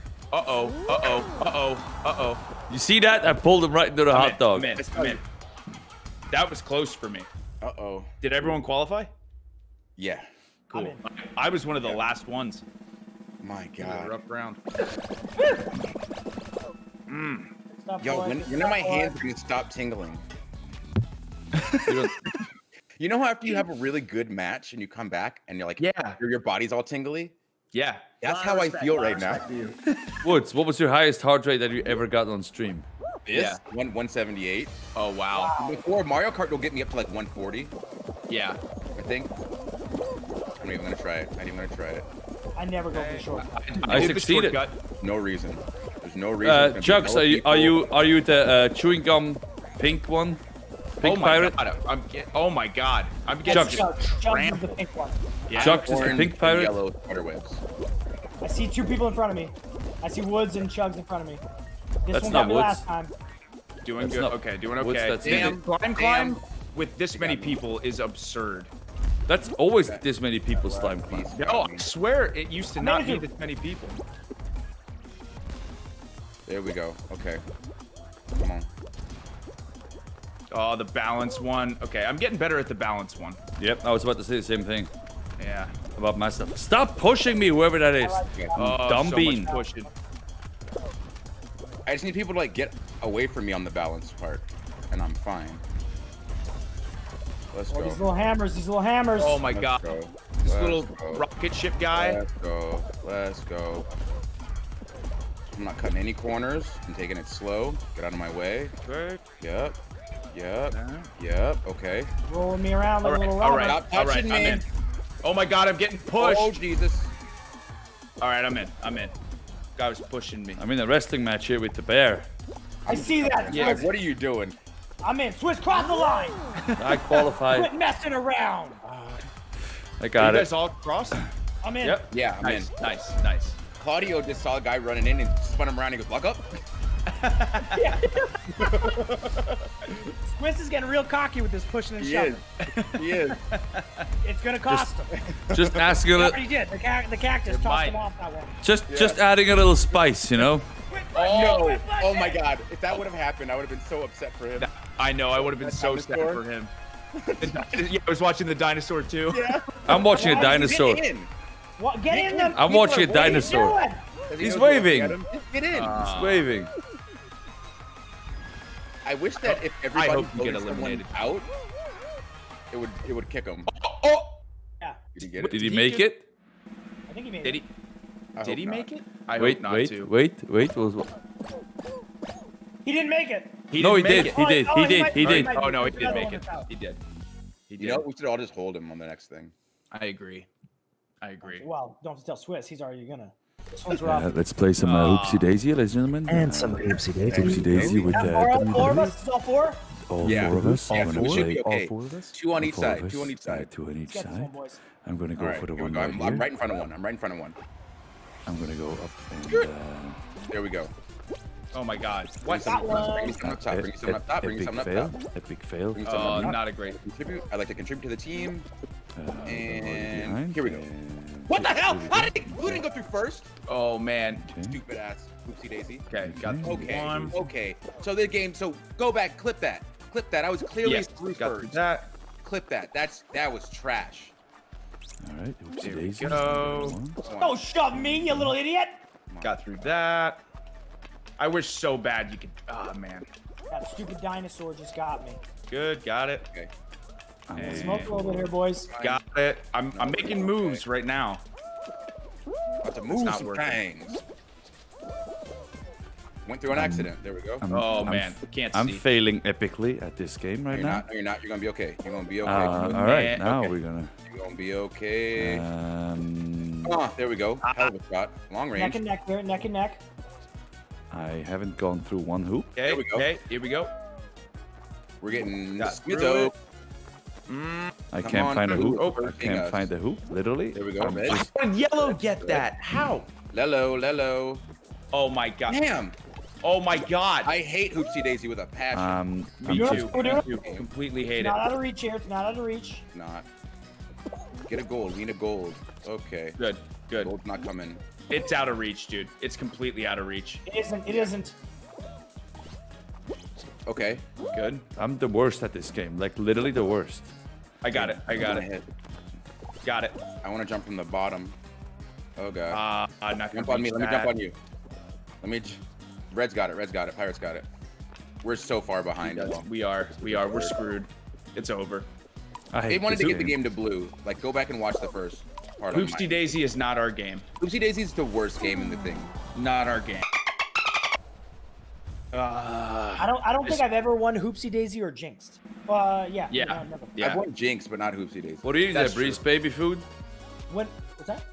Uh-oh. You see that? I pulled him right into the hot dog. I'm in. That was close for me. Uh-oh. Did everyone qualify? Yeah. Cool. I was one of the last ones. My It was a God. rough round. Stop Yo, playing. when are my hands gonna stop tingling? You don't- You know how after you have a really good match and you come back and you're like, Yeah. your body's all tingly? Yeah. That's how I feel right now. Woods, what was your highest heart rate that you ever got on stream? This? Yeah. 178. Oh, wow. Before, Mario Kart will get me up to like 140, Yeah. I think. I'm not even gonna try it. I ain't even gonna try it. I never go for the short. I did the succeeded. shortcut. No reason. There's no reason. Chucks, are you the chewing gum pink one? Pink Oh my pirate? God. Oh my God. I'm getting Chucks. Chugs is the trampled. pink one. Yeah. Chucks is the Orange pink and pirate. Yellow spider webs. I see 2 people in front of me. I see Woods and Chugs in front of me. This That's one not got me Woods. last time. Doing That's good. not- Okay, doing What's okay. that? Damn, Damn. climb with this many people is absurd. That's always this many people slime climb. No, I swear it used to not be this many people. There we go. Okay. Come on. Oh, the balance one. Okay, I'm getting better at the balance one. Yep, I was about to say the same thing Yeah. about my stuff. Stop pushing me, whoever that is. Oh, Dumb so bean. much pushing. I just need people to like get away from me on the balance part, and I'm fine. Let's Oh, go. these little hammers. These little hammers. Oh my Let's God. go. This Let's little go. rocket ship guy. Let's go. Let's go. I'm not cutting any corners. I'm taking it slow. Get out of my way. Okay. Yep. Yep. Yep. Okay. Rolling me around like All a right, little all robot. right, Stop all right. touching I'm me. in. Oh my God, I'm getting pushed. Oh Jesus. All right, I'm in. Guy was pushing me. I'm in a wrestling match here with the bear. I see that. Yeah. Swiss. What are you doing? I'm in. Swiss, cross the line. I qualified. Quit messing around. I Are got you it. guys all crossed? I'm in. Yep. Yeah, I'm Nice, in. nice. Claudio just saw a guy running in and spun him around and goes, lock up. Swiss is getting real cocky with this pushing and He shoving. is. He is. It's gonna cost him. Just asking He a already did. The cactus tossed might. him off that one. just adding a little spice, you know? No. Oh my God. If that would have happened, I would have been so upset for him. I know, I would have been so sad dinosaur? for him. Yeah, I was watching the dinosaur too. Yeah. I'm watching a Why did you dinosaur. Get in. What? Get in them. I'm watching a What are you dinosaur. doing? Does he He's know where to waving. get him? Just get in. He's waving. I wish that if everybody hope you get voted someone eliminated. out, it would kick him. Oh, Yeah, Did he get it? Did he make it? I think he made did it. he? I Did hope he not. make it? I Wait, hope not wait, to. wait. He didn't make it. No, he didn't make did. it. He did. Oh, He he did. might- He oh, he did. might- Oh no, he There's did another make one it. that's out. He did. He did. You know, we should all just hold him on the next thing. I agree. I agree. Well, don't have to tell Swiss. He's already gonna. This one's rough. Let's play some Oopsie Daisy, ladies and gentlemen. And some oopsie daisy. Oopsie Daisy with All 4 of us. Is all 4? all Yeah. 4 of us. Yeah, I'm so gonna we should play be okay. all 4 of us. 2 on each All 4 of side. us. 2 on each side. 2 on each Get this one, side. boys. I'm gonna go All right, for the here we one go. right I'm here. right in front of one. I'm right in front of one. I'm gonna go up and There we go. Oh my God. Bring What? some up top. Bring some up top. Bring some up top. Epic fail. Bring some up top. Not a great. Contribute. I like to contribute to the team. And behind, here we go. and- What the hell? Who didn't go through first? Oh man. Stupid ass. Oopsie daisy. Okay, got one. Okay. So the game. So go back. Clip that. Clip that. I was clearly Yes, through got through first. that. Clip that. That was trash. All right, oopsie There we daisy. go. Don't shove me, you little idiot. Got through that. I wish so bad you could. Oh man. That stupid dinosaur just got me. Good. Got it. Okay. And Smoke a little bit here, boys. got it. I'm making moves right now. About to move not some working. things. Went through an accident. There we go. Oh man, can't I'm see. failing epically at this game right You're now. not. No, you're not. You're gonna be okay. You're gonna be okay. All right, now okay. we're gonna. You're gonna be okay. There we go. Hell of a shot. Long Neck range. and neck here, neck and neck. I haven't gone through one hoop. Okay. There we go. Okay. Here we go. We're getting Got through Smizzo. it. I Come can't on, find a hoop. over. I can't find the hoop. Literally. There we go. I'm Red. just- How did yellow get that? How? Lelo. Oh my God. Damn. Oh my God. I hate Hoopsie Daisy with a passion. I'm Me You know too. what we're doing? Completely It's hate not it. out of reach here. It's not out of reach. Not. Get a gold. We need a gold. Okay. Good. Good. Gold's not coming. It's out of reach, dude. It's completely out of reach. It isn't. It isn't. Okay. Good. I'm the worst at this game. Like literally the worst. I got it. I got it. Hit. Got it. I want to jump from the bottom. Oh god. I'm not gonna Jump on me. reach Let me that. jump on you. Let me. Red's got it. Red's got it. Pirates got it. We're so far behind. We are. We're screwed. It's over. I They hate wanted this to get the game to blue. Like, go back and watch the first part. Hoopsie Daisy is not our game. Hoopsie Daisy is the worst game in the thing. Not our game. I don't think I've ever won Hoopsie Daisy or Jinxed. Yeah. Yeah. No, never. Yeah. I've won Jinx, but not Hoopsie Daisy. What are you eating That's there, Breeze? true. Baby food? What's that?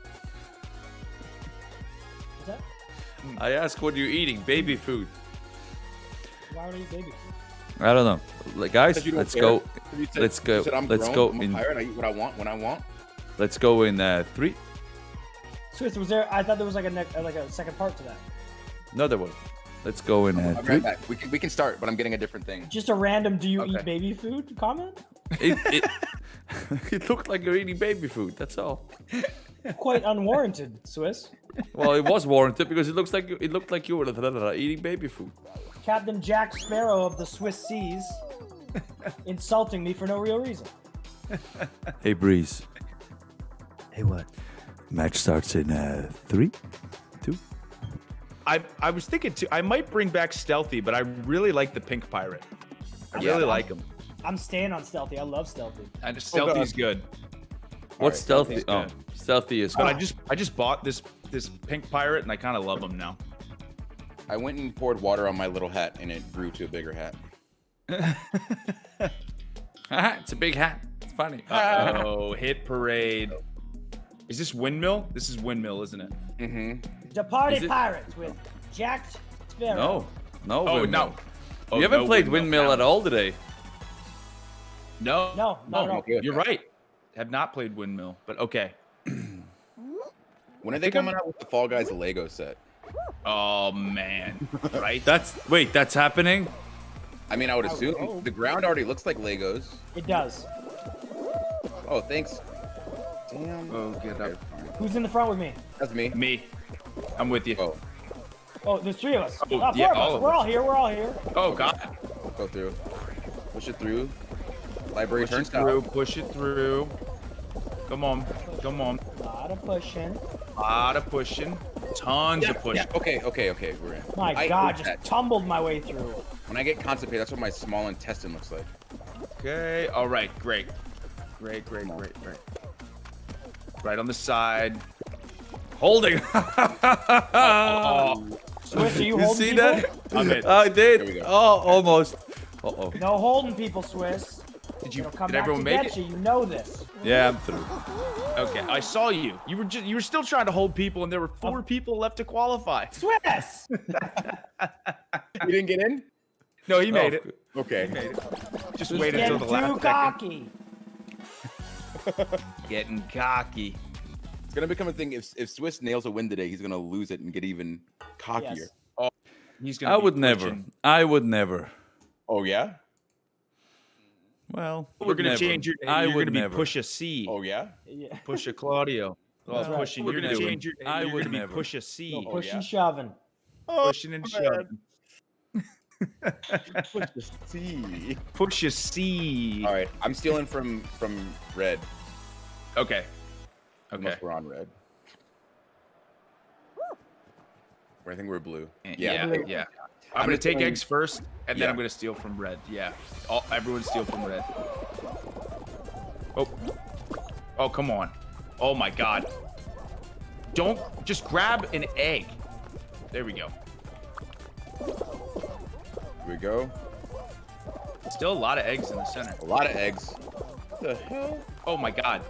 What's that? I ask what you're eating. Baby food. Why would I eat baby food? I don't know. Like, guys, Because you don't let's care. go. You said- Let's go. you said I'm Let's grown, go I'm a in. pirate, I eat what I want when I want. Let's go in 3. Swiss, was there? I thought there was like a second part to that. No, there was. Let's go in I'll be 3. right back. We can start, but I'm getting a different thing. Just a random "Do you Okay. eat baby food?" comment. It it looked like you're eating baby food. That's all. Quite unwarranted, Swiss. Well, it was warranted because it looked like you were eating baby food. Captain Jack Sparrow of the Swiss Seas, insulting me for no real reason. Hey, Breeze. Hey, what? Match starts in 3, 2. I was thinking too. I might bring back Stealthy, but I really like the pink pirate. I really like him. I'm staying on Stealthy. I love Stealthy. And Stealthy's good. What's stealthy? Stealthy's Oh, good. stealthy is. But good. I just bought this pink pirate, and I kind of love him now. I went and poured water on my little hat, and it grew to a bigger hat. It's a big hat. It's funny. Oh, hit parade. Is this Windmill? This is Windmill, isn't it? Mm-hmm. Departed Is it- Pirates with Jack Sparrow. No, Oh, Windmill. no. Oh, You haven't no played Windmill now. at all today. No. No, no. Okay. You're right. Have not played Windmill, but okay. When are they coming out with the Fall Guys Lego set? Oh man, right? That's happening. I mean, I would Oh, assume oh. the ground already looks like Legos. It does. Oh, thanks. Damn. Oh, get up. Who's in the front with me? That's me. Me. I'm with you. Oh, Oh, there's 3 of us. Oh, Four yeah, of all us. of We're us. all here. We're all here. Oh god. go through. Push it through. Library Push it turnstile. through. Push it through. Come on. Come on. Lot of pushing. Lot of pushing. Tons of pushing. Yeah. Okay. We're in. My I God, hate just that. tumbled my way through. When I get constipated, that's what my small intestine looks like. Okay. All right. Great. Great. Right on the side. Holding. Oh, Swiss, are you You holding see people? that? I'm in. I did. There we go. Oh, almost. Uh-oh. No holding people, Swiss. Did It'll come did back everyone to make get it? you. You know this. Yeah, I'm through. Okay. I saw you. You were still trying to hold people, and there were 4 people left to qualify. Swiss! You didn't get in? No, he made Oh, it. Okay. Just wait until Getting the last too second. cocky. Getting cocky. It's gonna become a thing. If Swiss nails a win today, he's gonna lose it and get even cockier. Yes. He's gonna. I be would never. pushing. I would never. Oh yeah. Well, We're gonna change your. I You're would gonna be never. Pusha C. Oh yeah. Yeah. Pusha Claudio. That's right. Pushing. We're You're gonna gonna change your. I You're would gonna be never. Pusha C. Pushing, yeah. shoving. Pushing and shoving. C. Pusha C. All right, I'm stealing from red. Okay. Okay. Unless we're on red. I think we're blue. Yeah. Yeah. I'm gonna take eggs first, and then I'm gonna steal from red. Yeah. Everyone steal from red. Oh. Oh, come on. Oh my God. Don't just grab an egg. There we go. Here we go. Still a lot of eggs in the center. A lot of eggs. What the hell? Oh my God.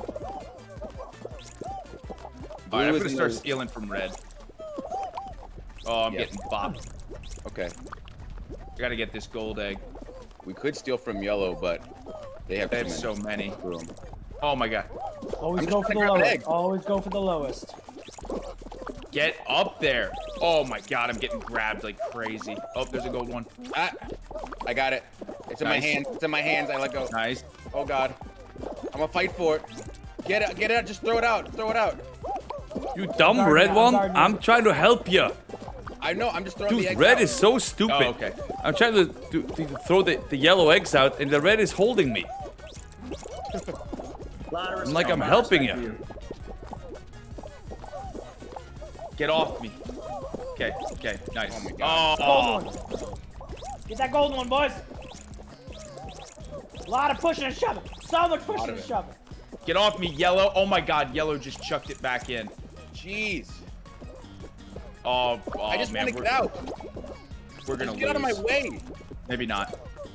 All right, I'm gonna start stealing from red. Oh, I'm getting bopped. Okay. I gotta get this gold egg. We could steal from yellow, but they have so many. Boom. Oh my God. Always I'm go just for the trying to grab an lowest. egg. Always go for the lowest. Get up there. Oh my God, I'm getting grabbed like crazy. Oh, there's a gold one. Ah, I got it. It's in my Nice. hands. It's in my hands. I let go. Nice. Oh God. I'm gonna fight for it. Get it. Get it. Just throw it out. Throw it out. You dumb Guarding red it, one. guarding it. I'm trying to help you. I know. I'm just throwing the Dude, eggs red out. is so stupid. Oh, okay. I'm trying to throw the yellow eggs out, and the red is holding me. I'm like I'm helping you. Get off me. Okay, okay, nice. Oh my God. Oh, Gold one. Get that golden one, boys. A lot of pushing and shoving. So much pushing and shoving. get off me, yellow. Oh my God, yellow just chucked it back in. Jeez. Oh, I just man, want to get out. We're gonna Just get out of my lose. way. Maybe not.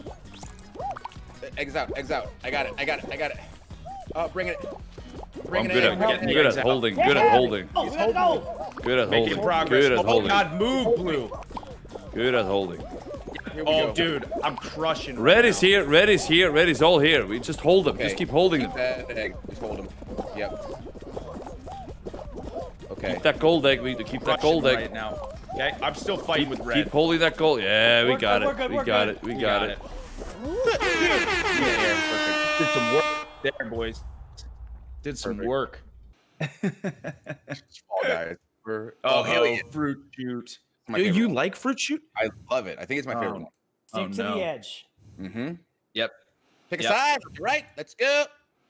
Eggs out. Eggs out. I got it. I got it. I got it. Oh, bring it. Bring I'm it good in. at, good at holding. Good at holding. Oh, we gotta go. Good at Making holding. progress. Good at Oh holding. God, move, blue. Good at holding. Here we Oh, go. dude, I'm crushing. Red right is now. here. Red is here. Red is all here. We just hold them. Okay. Just keep holding them. That egg. Just hold them. Yep. Okay. Keep that gold egg. We need to keep that Crushing gold egg. right now. Okay, I'm still fighting with red. Keep holding that gold. Yeah, we We're got good, it. we're good, We we're got good. it. We got it. Yeah, perfect. Did some work there, boys. Did some Perfect. work. Fall Guys. Oh, hell yeah. fruit shoot. My Do favorite you one. like fruit shoot? I love it. I think it's my favorite one. Stick Oh, to no. the edge. Mm-hmm. Yep. Pick a Yep. side. Right. Let's go.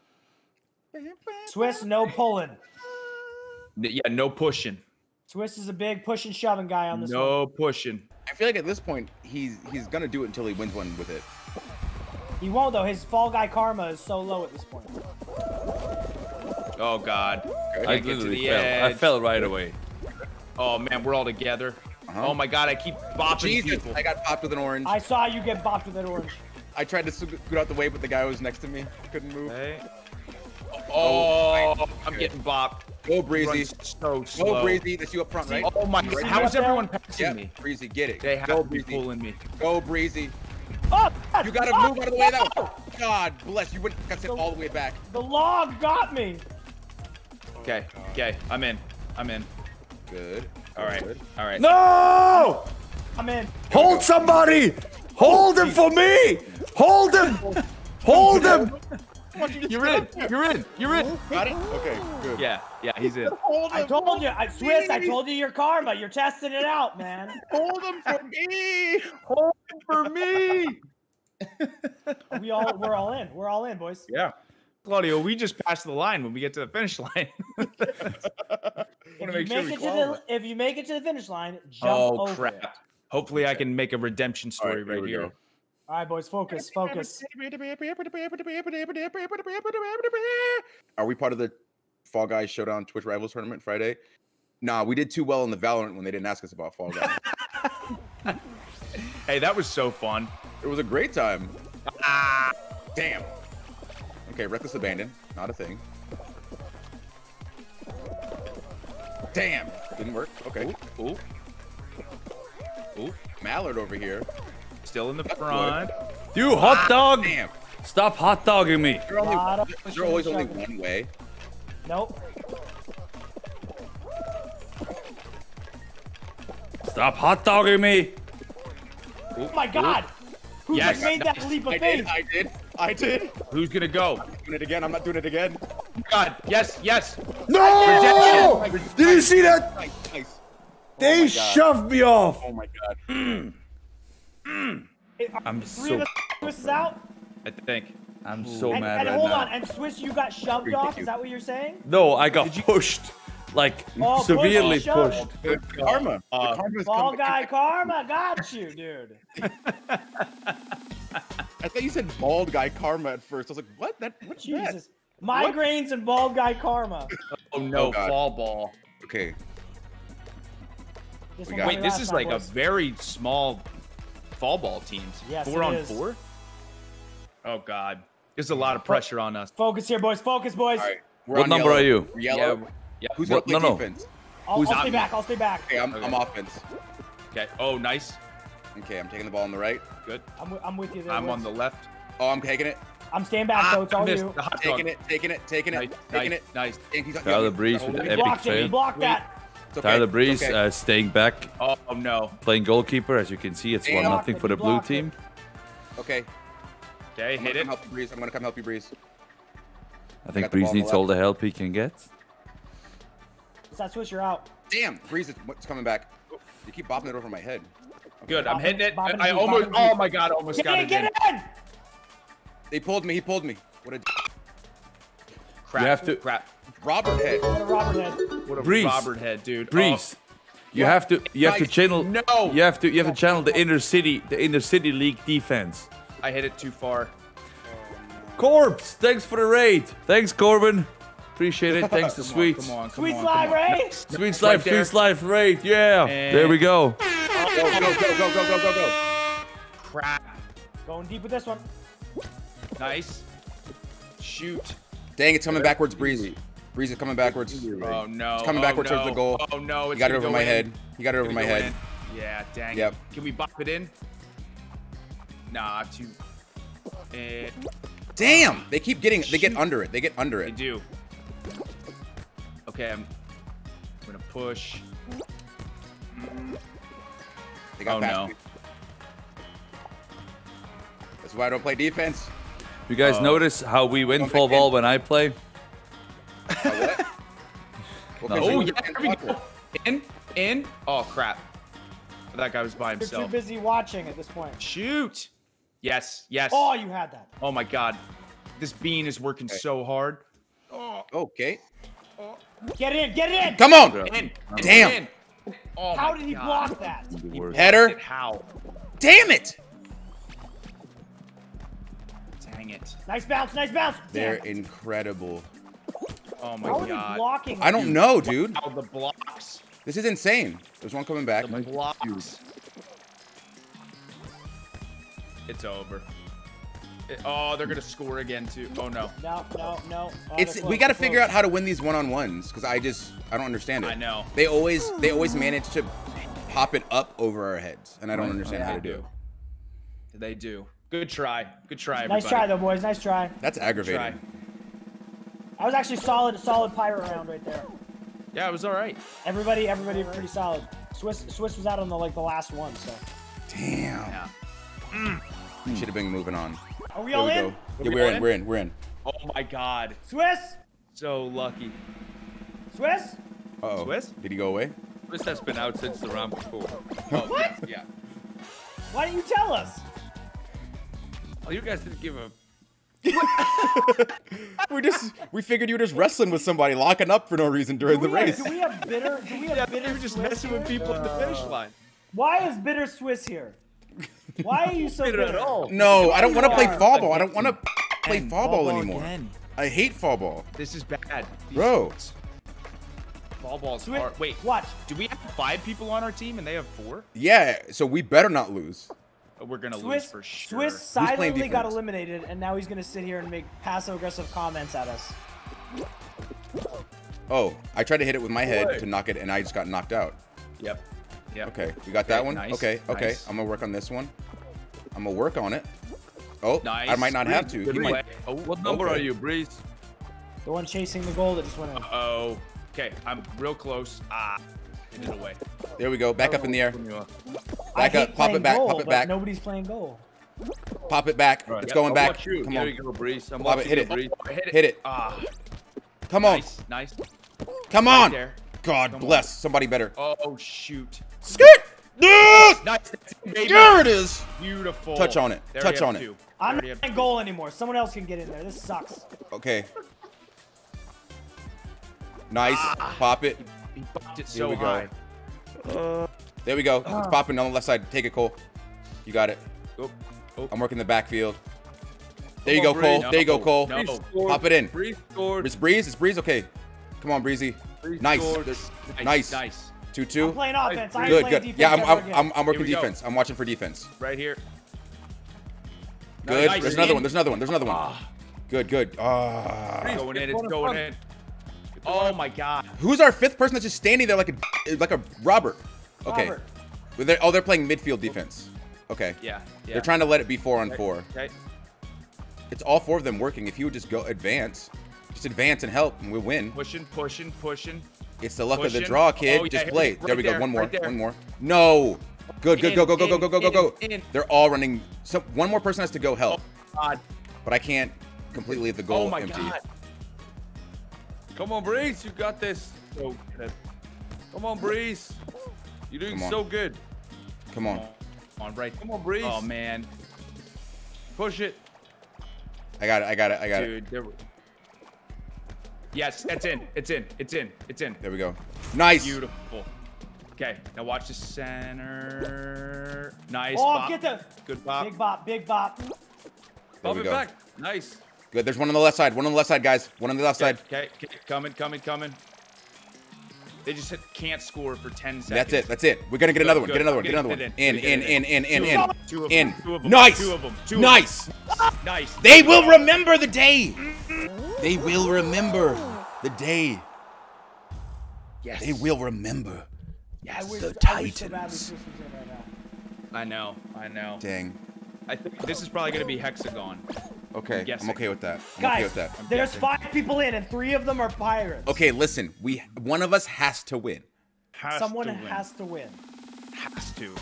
Swiss, no pulling. Yeah, no pushing. Swiss is a big push and shoving guy on this one. No pushing. I feel like at this point he's gonna do it until he wins one with it. He won't though. His fall guy karma is so low at this point. Oh God. I Can't get to literally the fell. I edge. fell right away. Oh man, we're all together. Uh-huh. Oh my God, I keep bopping Jesus! people. I got popped with an orange. I saw you get bopped with that orange. I tried to scoot out the way, but the guy who was next to me couldn't move. Okay. Oh, I'm getting bopped. Go Breezy. Runs so slow. Go Breezy. That's you up front, right? Oh my! See How me is up there? everyone passing Yeah, me? Breezy, get it. They have Go to be Breezy. pulling me. Go Breezy. Oh, You gotta move out of the way now. God bless you. Went got all the way back. The log got me. Okay, okay, I'm in. I'm in. Good. All right, Good. all right. No! I'm in. Hold somebody! Hold him for me! Hold him! Hold him! You're in. You're in. You're in. Got it? Okay, good. Yeah, yeah, he's in. I told you, Swiss. I told you your karma. You're testing it out, man. Hold him for me. Hold for me. We're all in. We're all in, boys. Yeah. Claudio, we just passed the line when we get to the finish line. If you make it to the finish line, jump Oh over crap! it. Hopefully, I can make a redemption story All right, right here we here. go. All right, boys, focus, focus. Are we part of the Fall Guys Showdown Twitch Rivals tournament Friday? Nah, we did too well in the Valorant when they didn't ask us about Fall Guys. Hey, that was so fun. It was a great time. Damn. Okay, Reckless Abandon, not a thing. Damn, didn't work. Okay. Ooh, ooh. Mallard over here. Still in the That's front. You hot dog! Damn. Stop hot dogging me. You're only, Lot of is there always pushing only and shoving. one way? Nope. Stop hot dogging me. Oh my God! Who Yes. made that leap of faith? I did. Who's gonna go? I'm doing it again. I'm not doing it again. God, yes, yes. No! Did you see that? Nice. They my God. shoved me off. Oh my God. I'm Three of so us Swiss is out. I think. I'm so And mad right hold now. on, and Swiss, you got shoved off. Is that what you're saying? No, I got pushed. Like Oh, severely pushed. pushed. Good karma. The karma's Ball coming. guy karma got you, dude. I thought you said bald guy karma at first. I was like, what? What's that? Jesus. Migraines and bald guy karma. Oh no, Oh, God. fall ball. Okay. This We one got- will be Wait, this last is time, like a boys. very small fall ball teams. Yes, 4 it on is. 4. Oh God, there's a lot of pressure on us. Focus here, boys. Focus, boys. All right. We're What on number yellow. are you? We're yellow. Yeah. Who's gonna What- play no, no. defense? I'll Who's stay not back. I'll stay back. Okay, I'm Okay. offense. Okay. Oh, nice. Okay, I'm taking the ball on the right. Good. I'm with you there. I'm on Woods. the left. Oh, I'm taking it. I'm staying back, though. It's I all missed you. the hot dog. Taking it. Taking it. Taking Nice, it. Taking nice, it. nice. Yankees, Tyler Breeze with Hold an it. epic Blocked it. He fail. blocked that. It's okay. Tyler It's Breeze okay. staying back, Oh no. playing goalkeeper. As you can see, it's Damn. 1-0 for the blue Blocked it. team. Okay. Okay, I'm hit gonna it. come help you, Breeze. I'm gonna come help you, Breeze. I think got the ball Breeze on the needs all the help he can get. It's that Swiss, you're out. Damn, Breeze is coming back. You keep bopping it over my head. Good. I'm hitting it. Bobbing I deep, almost. bobbing deep. Oh my God, I almost got Get in, it. get in. in! They pulled me. He pulled me. What a Crap. You have to- Crap. Robert head. What a Robert head. What a Breeze. Robert head, dude. Breeze, you have to Nice. channel. No. You have to channel the inner city league defense. Oh, I hit it too far. Corpse, thanks for the raid. Thanks, Corbin. Appreciate it. Thanks to Come on, Sweets. Come on. Come Sweet on, slide, come on. Ray. Sweets Right life, there. Sweets life raid. Yeah. And- There we go. Go, go, go, go, go, go, go. Crap. Going deep with this one. Nice. Shoot. Dang, it's coming backwards, Breeze. Breeze is coming backwards. Oh no. It's coming oh, backwards no. towards the goal. Oh no. He It's got it gonna over go my in. head. He got it over Gonna my go head. in. Yeah. Dang. Yep. it. Can we bop it in? Nah. Too. Eh, Damn, they keep getting. They get under it. They get under they it. do. Okay. I'm gonna push. They got Oh, past no. me. That's why I don't play defense. You guys notice how we win Don't full think ball when I play? What? No. Oh yeah. There we go. In. Oh crap. That guy was by You're too himself. busy watching at this point. Shoot. Yes. Yes. Oh, you had that. Oh my God. This bean is working so hard. Okay. Get in, get in! Come on. In. Damn. In. Oh How my did he God. block that? The worst. Header. How? Damn it. Dang it. Nice bounce, nice bounce. They're Damn it. incredible. Oh my How are they God. blocking? I don't know, dude. Oh, the blocks. This is insane. There's one coming back. The blocks. It's over. Oh, they're gonna score again too. Oh no. No, no, no. Oh, It's they're we close, got to they're figure out close. how to win these one-on-ones because I don't understand it. I know. They always manage to pop it up over our heads, and I don't understand how to do it. They do. Good try. Good try, everybody. Nice try though, boys. Nice try. That's Try. aggravating. That was actually solid pirate round right there. Yeah, it was all right. Everybody pretty solid. Swiss was out on the last one, so. Damn. Yeah. Should have been moving on. Are we There all we in? go. Yeah, all we're in. Oh my God. Swiss? So lucky. Swiss? Uh-oh. Swiss? Did he go away? Chris has been out since the round before. What? Yeah. Why didn't you tell us? Oh, you guys didn't give a. We figured you were just wrestling with somebody, locking up for no reason during the race. Do we have bitter? Do we have bitter? They were just Swiss messing here? with people at the finish line. Why is bitter Swiss here? Why are you so Bitter bitter? at all. No, I don't want to play are. fall ball. I don't want to play And fall ball ball anymore. again. I hate fall ball. This is bad. These Bro. Fall balls Swiss, are. Wait. watch. Do we have 5 people on our team and they have 4? Yeah, so we better not lose. Oh, we're gonna lose Swiss, for sure. Swiss playing silently got defense? eliminated, and now he's gonna sit here and make passive-aggressive comments at us. Oh, I tried to hit it with my head to knock it, and I just got knocked out. Yep. Yep. Okay, we got that Okay, one. nice, Okay, okay. nice. I'm gonna work on this one. I'm gonna work on it. Oh, Nice. I might not have to. Good He play. might. Oh, What number Okay. are you, Breeze? The one chasing the goal that just went in. oh. Okay, I'm real close. Ah. Get it away. There we go. Back up in the air. I Back hate up. Pop playing it back. goal, Pop it but back. Nobody's playing goal. Pop it back. Right. It's Yep, going I'll back. watch you. Come There on. you go, Breeze. I'm Pop it. watching Hit you, it. Breeze. Hit it. Ah, Come on. nice. Come Right on. there. God bless. Somebody better. Oh shoot. Skirt. Yes! Nice, baby. There it is. Beautiful. Touch on it. There Touch we on have it. two. I'm There we not have playing goal anymore. Someone else can get in there. This sucks. Okay. Nice. Pop it. He bumped it Here so we high. go. There we go. It's popping on the left side. Take it, Cole. You got it. Oh, oh. I'm working the backfield. There you Come go, on, Cole. Breeze. There you go, No. Cole. No. Breeze scored. Pop it in. Breeze scored. It's Breeze. It's Breeze. Okay. Come on, Breezy. Breeze Nice. scored. Nice. Nice. 2-2. I'm playing offense. I ain't Good, playing good. defense Yeah, ever again. I'm working Here we go. defense. I'm watching for defense. Right here. Good. Nice. There's another one. There's another one. There's another one. Ah, Good, good. going in. It's going in. Oh my God. Who's our fifth person that's just standing there like a Robert? Okay. Robert. They're playing midfield defense. Okay. Yeah. They're trying to let it be 4-on-4. Okay. It's all four of them working. If you would just go advance, just advance and help, and we'll win. Pushing. It's the luck of the Pushing. draw, kid. Oh, yeah, just here play. we go. There we Right go. there, One more. right there. One more. No. Good. Good. In, Go. Go. Go. in, Go. Go. Go. Go. Go. in. They're all running. So one more person has to go help, God. but I can't completely leave the goal Oh my empty. God. Come on, Breeze. You got this. So good. Come on, Breeze. You're doing Come on. so good. Come on. On right. Come on, Breeze. Oh man. Push it. I got it. I got it. I got it. Dude. Yes, it's in. It's in. It's in. It's in. There we go. Nice. Beautiful. Okay, now watch the center. Nice. Oh, bop. get the Good bop. big bop, big bop. There Pop we it go. back. Nice. Good. There's one on the left side. One on the left side, guys. One on the left side. Okay, coming. They just can't score for 10 seconds. That's it. That's it. We're gonna get another one. Good. Get another one. Get Get another it one. in. In. Two of In. them. Two of them. Nice. Two of them. Two of Nice. them. Nice. They will remember the day. They will remember the day. Yes. They will remember. Yes. I wish The so badly Titans. Swiss was in right now. I know. Dang. I think this is probably gonna be hexagon. Okay. I'm guessing. okay with that. I'm okay Guys, with that. there's guessing. 5 people in, and 3 of them are pirates. Okay, listen. One of us has to win. Someone to win. has to win. Has to.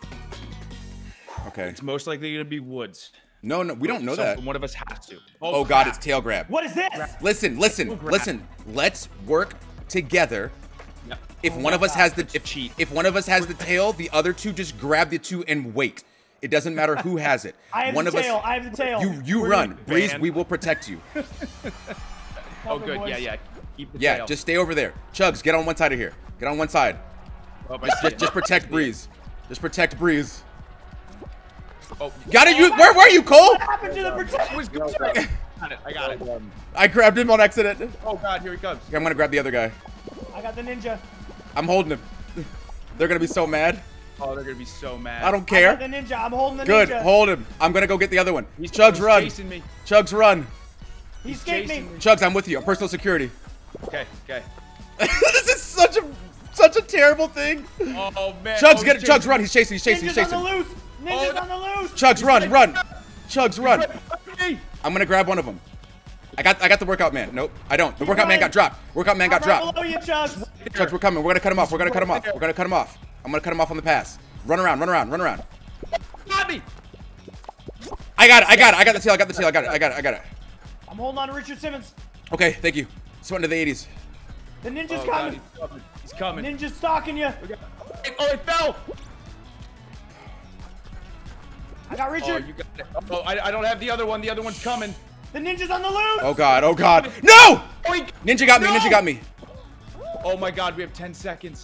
Okay. It's most likely gonna be Woods. No, we don't know that. One of us has to. Oh God, crap. it's tail grab. What is this? Listen. Let's work together. Yep. If one of us has the cheat. if one of us has the tail, the other two just grab the two and wait. It doesn't matter who has it. I have one the of tail. us. I have the tail. You run, doing Breeze. band. We will protect you. Oh, me, good. boys. Yeah. Keep the Yeah, tail. just stay over there. Chugs, get on one side of here. Get on one side. Oh, I see it. Just protect Breeze. Just protect Breeze. Oh, Got it. Where were you, Cole? What happened to the protect? I got it. I grabbed him on accident. Oh God, here he comes. Okay, I'm gonna grab the other guy. I got the ninja. I'm holding him. They're gonna be so mad. Oh, they're gonna be so mad. I don't I care. got the ninja. I'm holding the Good. ninja. Hold him. I'm gonna go get the other one. He's Chugs, run. chasing me. Chugs, run. He escaped me. chasing me. Chugs, I'm with you. I'm personal security. Okay. This is such a terrible thing. Oh man. Chugs, oh, get it. Chugs, run. He's chasing. Ninja's on the loose. Ninja's Oh, on the loose. Chugs, run. Chugs, run. Hey. I'm gonna grab one of them. I got the workout man. Nope, I don't. The workout man got dropped. Workout man got I'm right dropped. below you, Chugs. Chugs, we're coming. We're gonna cut him off. We're gonna cut him off. We're gonna cut him off. I'm gonna cut him off on the pass. Run around. Got me. I got it. I got the tail. I got it. I'm holding on to Richard Simmons. Okay, thank you. Sweating to the 80s. The ninja's Oh, God, coming. he's coming. Ninja's stalking you. Oh, it fell. I got Oh, Richard. you got it. Oh, I don't have the other one. The other one's coming. The ninja's on the loose. Oh God. No! Oh, Ninja got me. No! Ninja got me. Oh my God, we have 10 seconds.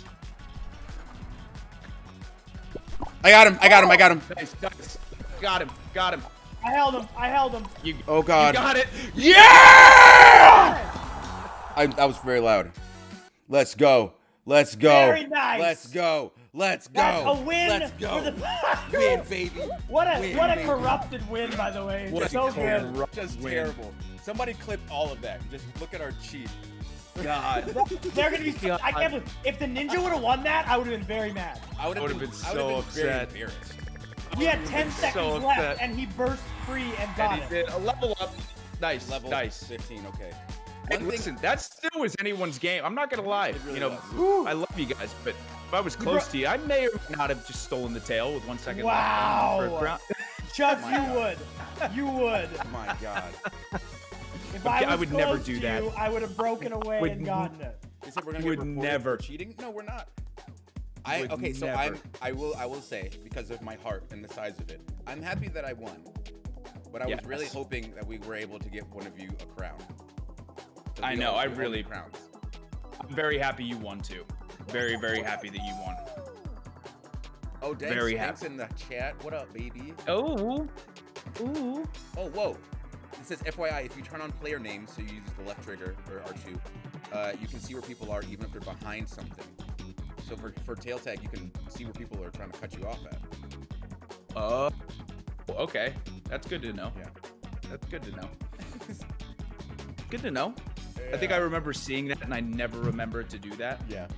I got him. Nice. Got him. I held him. You, Oh God. You got it. Yeah! That was very loud. Let's go. Very nice. Let's go. That's a win Let's go. for the Win, baby. What a Win, what a baby. corrupted win, by the way. It's What a so good. Just terrible. Somebody clipped all of that. Just look at our cheat. God. They're gonna be. I can't believe if the ninja would have won that, I would have been very mad. I would have been I would've so been very upset. embarrassed. We had 10 so seconds upset. left, and he burst free and got And it. he did a level up. Nice. Level Nice. 15. Okay. Hey, One thing- listen, that still was anyone's game. I'm not gonna lie. It really you know, was. I love you guys, but If I was close to you, I may or may not have just stolen the tail with 1 second Wow. left. On the first round. Chubbs, Oh my you God. would. You would. Oh my God. If Okay, I I was would never close do to that. you, I would have broken away Would and gotten it. They said we're gonna Would get reported never. for cheating. No, we're not. Would Okay, so never. I will say, because of my heart and the size of it, I'm happy that I won. But I was really Yes. hoping that we were able to get one of you a crown. So I we know, all- I we all really- get crowns. I'm very happy you won too. Very, very happy that you won. Oh, dang, Very Spank's happy. in the chat. What up, baby? Oh, ooh. Oh, whoa. It says, FYI, if you turn on player names, so you use the left trigger, or R2, you can see where people are even if they're behind something. So for tail tag, you can see where people are trying to cut you off at. Okay. That's good to know. Yeah. That's good to know. Good to know. I think I remember seeing that, and I never remembered to do that. Yeah.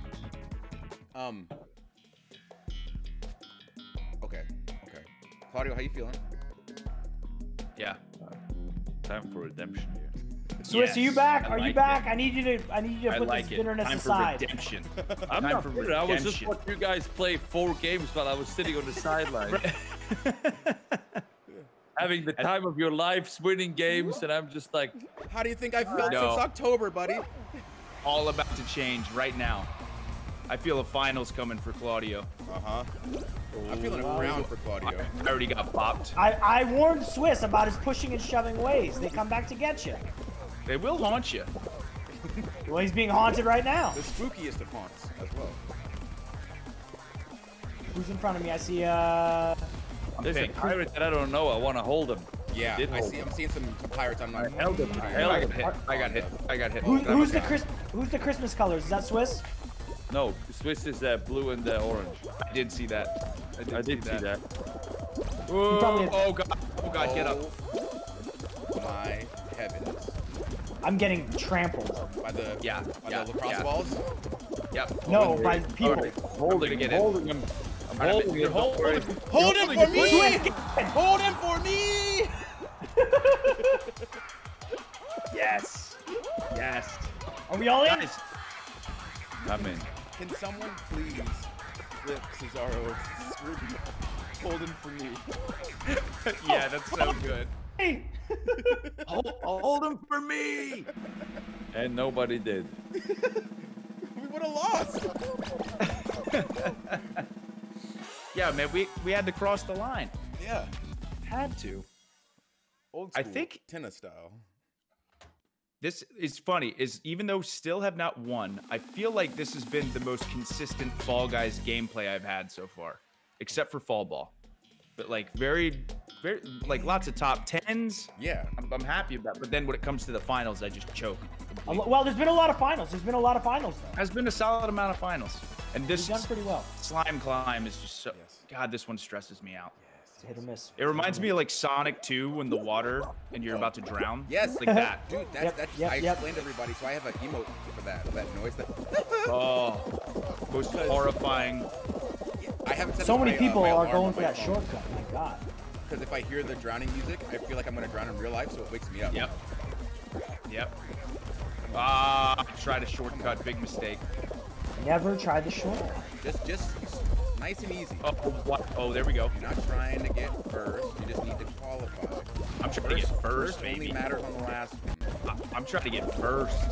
Okay. Claudio, how you feeling? Yeah. Time for redemption here. Swiss, are you Yes, back? I Are you like back? it. I need you to I put like this it. bitterness Time aside. for redemption. I'm Time not for bitter. I was just redemption. watching you guys play 4 games while I was sitting on the sideline. Having the time of your lives, winning games, and I'm just like, How do you think I felt No. since October, buddy? All about to change right now. I feel a finals coming for Claudio. Uh-huh. I'm feeling a crown for Claudio. I already got popped. I warned Swiss about his pushing and shoving ways. They come back to get you. They will haunt you. Well, he's being haunted right now. The spookiest of haunts as well. Who's in front of me? I see, there's a pink. pirate that I don't know. I want to hold him. Yeah, Did I hold see. him. I'm seeing some pirates. I'm not. held him. I got hit. I got hit. who's the Christmas colors? Is that Swiss? No, Swiss is blue and orange. I did see that. I did see that. probably- Oh god. Oh god, get up. Oh my heavens. I'm getting trampled. By the Yeah, by yeah, the lacrosse yeah. balls. Yep. No, by people. Alright. Holding get him. in. Holding him. I'm holding You're him. Don't worry. Hold him for me! Hold him for me! Yes. Yes. Are we all in? Guys, I'm in. Can someone please flip Cesaro's screen? Hold him for me. yeah, that's so good. Hey! Hold him for me. And nobody did. We would have lost. Yeah, man, we had to cross the line. Yeah. Had to. Old I school. think- tennis style. This is funny, is even though still have not won, I feel like this has been the most consistent Fall Guys gameplay I've had so far. Except for Fall Ball. But like very, like lots of top 10s. Yeah. I'm happy about, but then when it comes to the finals, I just choke. Well, there's been a lot of finals. There's been a lot of finals, though. Has been a solid amount of finals. And We've this done pretty well. slime climb is just so, Yes. God, this one stresses me out. It's hit or miss. It reminds me of like Sonic 2 when the water and you're about to drown. Yes. Like that. Dude, that's Yep, I yep. explained to everybody, so I have an emote for that noise. That Oh, most horrifying. I haven't said So this many my, people my are alarm going on for my that phone. shortcut. My God. Because if I hear the drowning music, I feel like I'm gonna drown in real life, so it wakes me up. Yep. Yep. Ah, tried a shortcut. Big mistake. Never tried the shortcut. Just nice and easy. Oh, what? Oh, there we go. You're not trying to get first. You just need to qualify. I'm trying to get first, First only baby. matters on the last one. I'm trying to get first.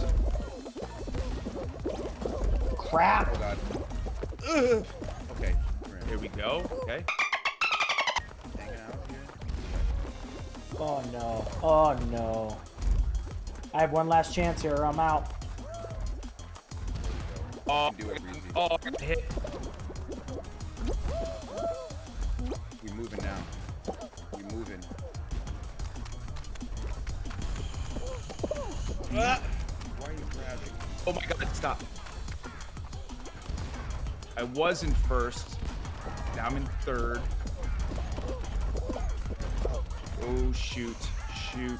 Crap. Oh god. Ugh. Okay. We're in. Here we go. Okay. Hanging out here. Oh no. Oh no. I have one last chance here or I'm out. Oh, Do it easy. oh, I got hit. We moving now. We moving. Ah! Why are you grabbing? Oh my God! Stop. I was in first. Now I'm in third. Oh shoot! Shoot!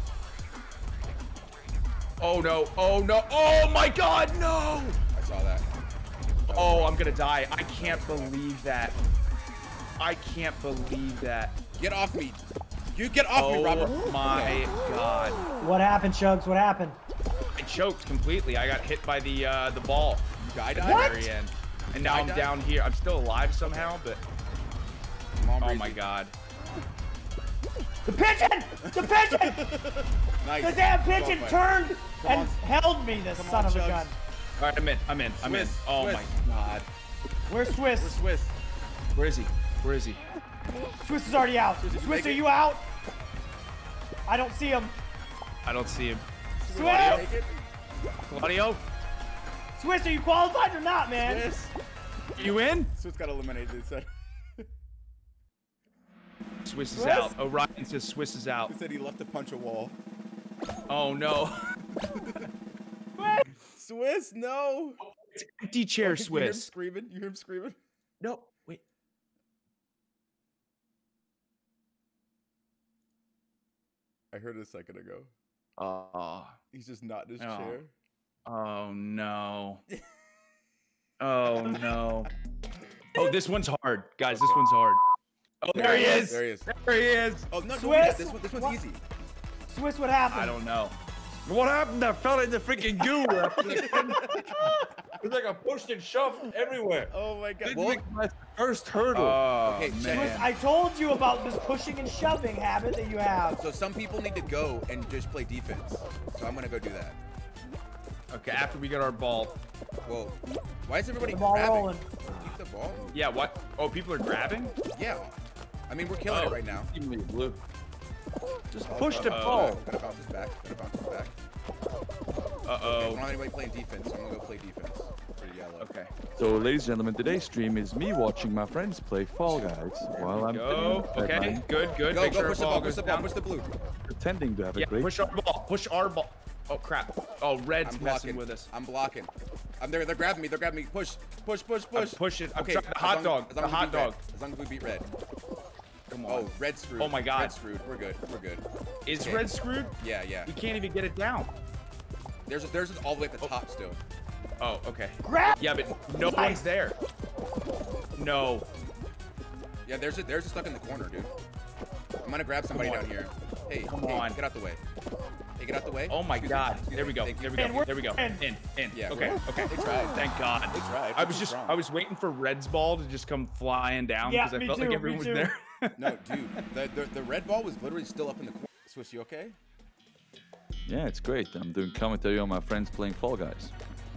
Oh no! Oh no! Oh my God! No! I saw that. Oh, I'm gonna die. I can't believe that. I can't believe that. Get off me! You get off me, Robert! Oh my God. What happened, Chugs? What happened? I choked completely. I got hit by the ball. You died? At the What? very end. And now I'm down here. I'm still alive somehow, but oh my god. The pigeon! The pigeon! Nice. The damn pigeon turned and held me, this son of a gun. All right, I'm in. Oh Swiss. my god. Where's Swiss? We're Swiss. Where is he? Where is he? Swiss is already out. Swiss, are you out? I don't see him. I don't see him. Swiss! Claudio? Swiss, are you qualified or not, man? Swiss. You in? Swiss got eliminated. So. Swiss is out. Orion says Swiss is out. He said he left to punch a wall. Oh no. Swiss, no. It's empty chair, You hear him Swiss. screaming? You hear him screaming? No, wait. I heard it a second ago. Oh. He's just not in his Oh. chair. Oh no. Oh no. Oh, this one's hard. Guys, this one's hard. Oh, there he is. There he is. There he is. Oh, no, Swiss? this one's What? easy. Swiss, what happened? I don't know. What happened? I fell in the freaking goo. It's like I pushed and shoved everywhere. Oh my god. Didn't make my first hurdle. Oh, Okay, Swiss, man. I told you about this pushing and shoving habit that you have. So some people need to go and just play defense. So I'm gonna go do that. Okay, after we get our ball. Well, why is everybody The ball grabbing? rolling. Keep the ball. Yeah, what? Oh, people are grabbing? Yeah. I mean, we're killing it right now. Give me blue. Just push the ball. Gotta bounce this back. Gotta bounce this back. Okay, I Uh-oh. don't have anybody playing defense, so I'm gonna go play defense for yellow. Okay. So, ladies and gentlemen, today's stream is me watching my friends play Fall Guys while I'm Go. Okay, good, good. Go, Make go, sure push the our ball, goes push the ball, down. push the blue. pretending to have a Yeah, great push our ball. Push our ball. Oh, crap. Oh, Red's I'm messing blocking. with us. I'm blocking. They're grabbing me. They're grabbing me. Push, push, push, push. Push it. I'm Okay, trying the as hot long- dog. as The long as we hot beat Red. dog. As long as we beat Red. Come on. Oh, Red screwed. Oh my God. Red screwed. We're good. We're good. Is Okay. Red screwed? Yeah, yeah. He can't even get it down. There's all the way at the top still. Oh, okay. Grab. Yeah, but no one's there. No. Yeah, there's a stuck in the corner, dude. I'm gonna grab somebody Come on. down here. Hey, Come hey, on. get out the way. Hey, get out the way. Oh my Excuse me, God. excuse There me. we go. Thank you. There we And go. we're There we go. in. In. Yeah, Okay. we're- Okay. They tried. Thank God. They tried. I was They're just strong. I was waiting for Red's ball to just come flying down Yeah, because I me felt too, like me everyone was too. there. No, dude. The red ball was literally still up in the corner. Swiss, you okay? Yeah, it's great. I'm doing commentary on my friends playing Fall Guys.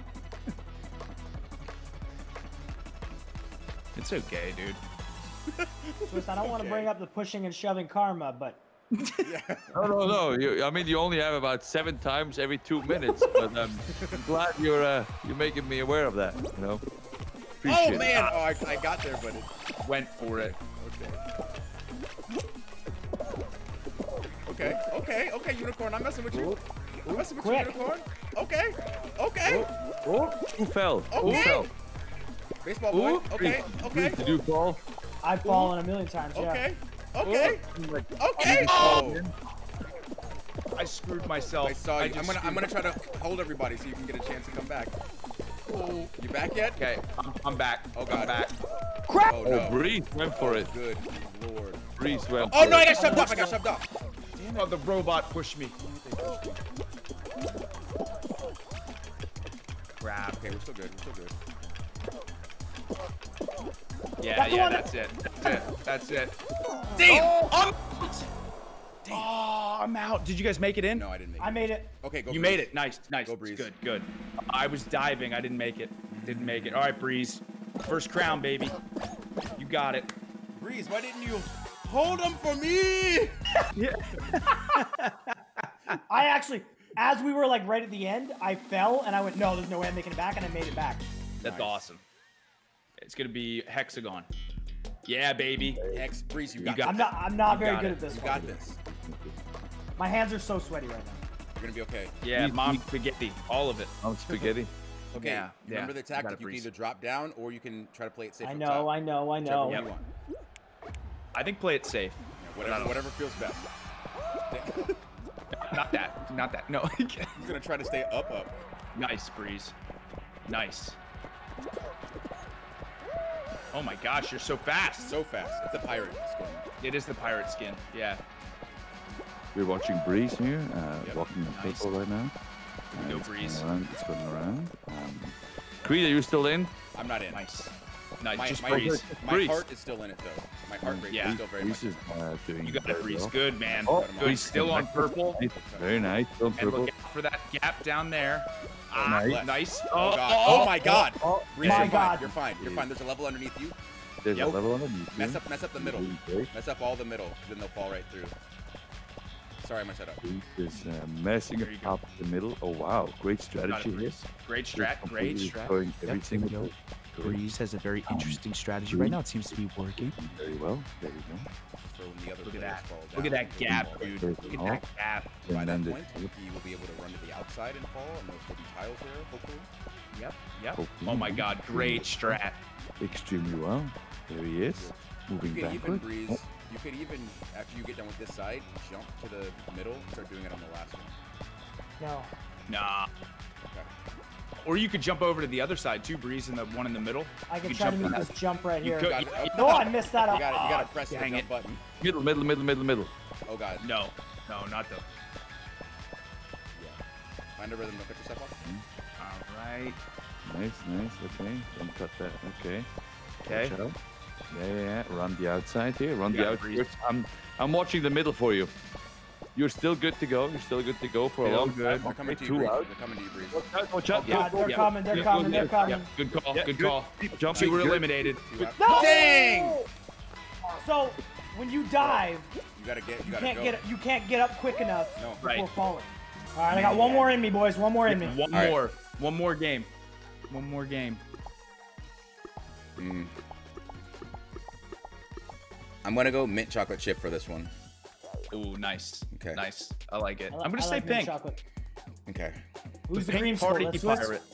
It's okay, dude. Swiss, I don't want to bring up the pushing and shoving karma, but No. I mean, you only have about 7 times every 2 minutes, but I'm glad you're making me aware of that. You know. Appreciate Oh it. man! Oh, I got there, but it. Went for it. Okay, Unicorn. I'm messing with you. I'm messing with Quick. you, Unicorn. Okay. Who fell? Who Okay. fell? Baseball boy. Okay. Did you fall? I've fallen a million times. Yeah. Okay. Oh! I screwed myself. I saw you. just I'm gonna try to hold everybody so you can get a chance to come back. Oh. You back yet? Okay, I'm back. Oh god. I'm back. Crap! Oh Oh, no. Breeze went for it. Good lord. Breeze went Oh for no! I it. got shoved off. I got shoved off. Oh, the robot pushed me. Crap. Okay, we're still good. Yeah, That's the yeah, one that's it. That's it. Damn! Oh, I'm out. Did you guys make it in? No, I didn't make it. I made it. Okay, go. You Breeze. made it. Nice. Go, Breeze. Good, good. I was diving. I didn't make it. Didn't make it. All right, Breeze. First crown, baby. You got it. Breeze, why didn't you hold them for me? I actually, as we were like right at the end, I fell and I went, no, there's no way I'm making it back, and I made it back. That's Nice. awesome. It's gonna be hexagon. Yeah, baby. X, Breeze, you You got, got I'm not very got good it. at this You one. got this. My hands are so sweaty right now. You're gonna be okay. Yeah, mom spaghetti. All of it. I'm spaghetti. Okay. Yeah, Remember yeah, the you got tactic. it, You can Breeze. either drop down or you can try to play it safe. I up know, top. I know. Whichever one Yep. you want. I think play it safe. Whatever feels best. Not that. Not that. No. He's gonna try to stay up. Nice, Breeze. Nice. Oh my gosh, you're so fast. So fast. It's a pirate skin. It is the pirate skin. Yeah. We're watching Breeze here, Yep. walking the Nice. purple right now. Go, It's going Breeze. around, it's going around. Creed, are you still in? I'm not in. Nice. Nice. My, Just my, Breeze. my Breeze. heart is still in it though. My heart rate Yeah. is still very much. Breeze is doing You got very it, Breeze. well. Good, man. Oh, Good. Breeze Still on purple. Very nice. Still on And purple. look out for that gap down there. Ah, Nice. nice. Oh god. Oh my god. Breeze, my you're fine. God. You're fine. You're fine. There's a level underneath you. There's Yep. a level underneath you. Mess up the middle. Great. Mess up all the middle, then they'll fall right through. Sorry, I'm gonna shut up. Breeze is messing There you go. up the middle. Oh wow, great Got it, strategy here. Breeze. Great strat. Great Completely strat. Going every Yep, single there we time. Breeze has a very interesting strategy right now. It seems to be working. Very well. There we go. For when the other Look at players that. fall Look at down, that they gap, fall dude. right Look through. at that gap. By And that then point, he will be able to run to the outside and fall, and there'll still be tiles there, hopefully. Yep. Yep. Hopefully. Oh my God. Great strat. Extremely well. There he is. Moving You could even backward. breeze. You could even, after you get done with this side, jump to the middle and start doing it on the last one. No. Nah. Okay. Or you could jump over to the other side too, Breeze, and the one in the middle. I You can could try to jump make in this jump right You here. could- Got it. Oh, No, I missed that You up. got it. You gotta press the dang jump it. button. Middle, middle, middle, middle, middle. Oh god. No. No, not the. Yeah. Find a rhythm. Don't cut yourself off. All right. Nice, nice. Okay. Don't cut that. Okay. Okay. Watch out. Yeah, yeah, yeah. Run the outside here. Run You the got it, Breeze. outside. I'm watching the middle for you. You're still good to go. You're still good to go for a Still long good. time. They're coming Okay, to you, two Breeze. out. They're coming to you, Breeze. Watch out, watch out. God, they're yeah. coming. They're Yeah, coming. yeah, They're coming. Yep. Good call. Yeah, Good good. call. Keep jumping. Two were Good. eliminated. Two out. No! Dang! So when you dive, You gotta get. You you gotta can't go. get you can't get up quick enough No. before Right. falling. All right, I got one more in me, boys. One more in me. One All right. more. One more game. One more game. I'm gonna go mint chocolate chip for this one. Ooh, nice. Okay. Nice. I like it. I li- I'm gonna I say like mint pink. chocolate. Okay. Who's the Pink cream party That's Swiss. pirate.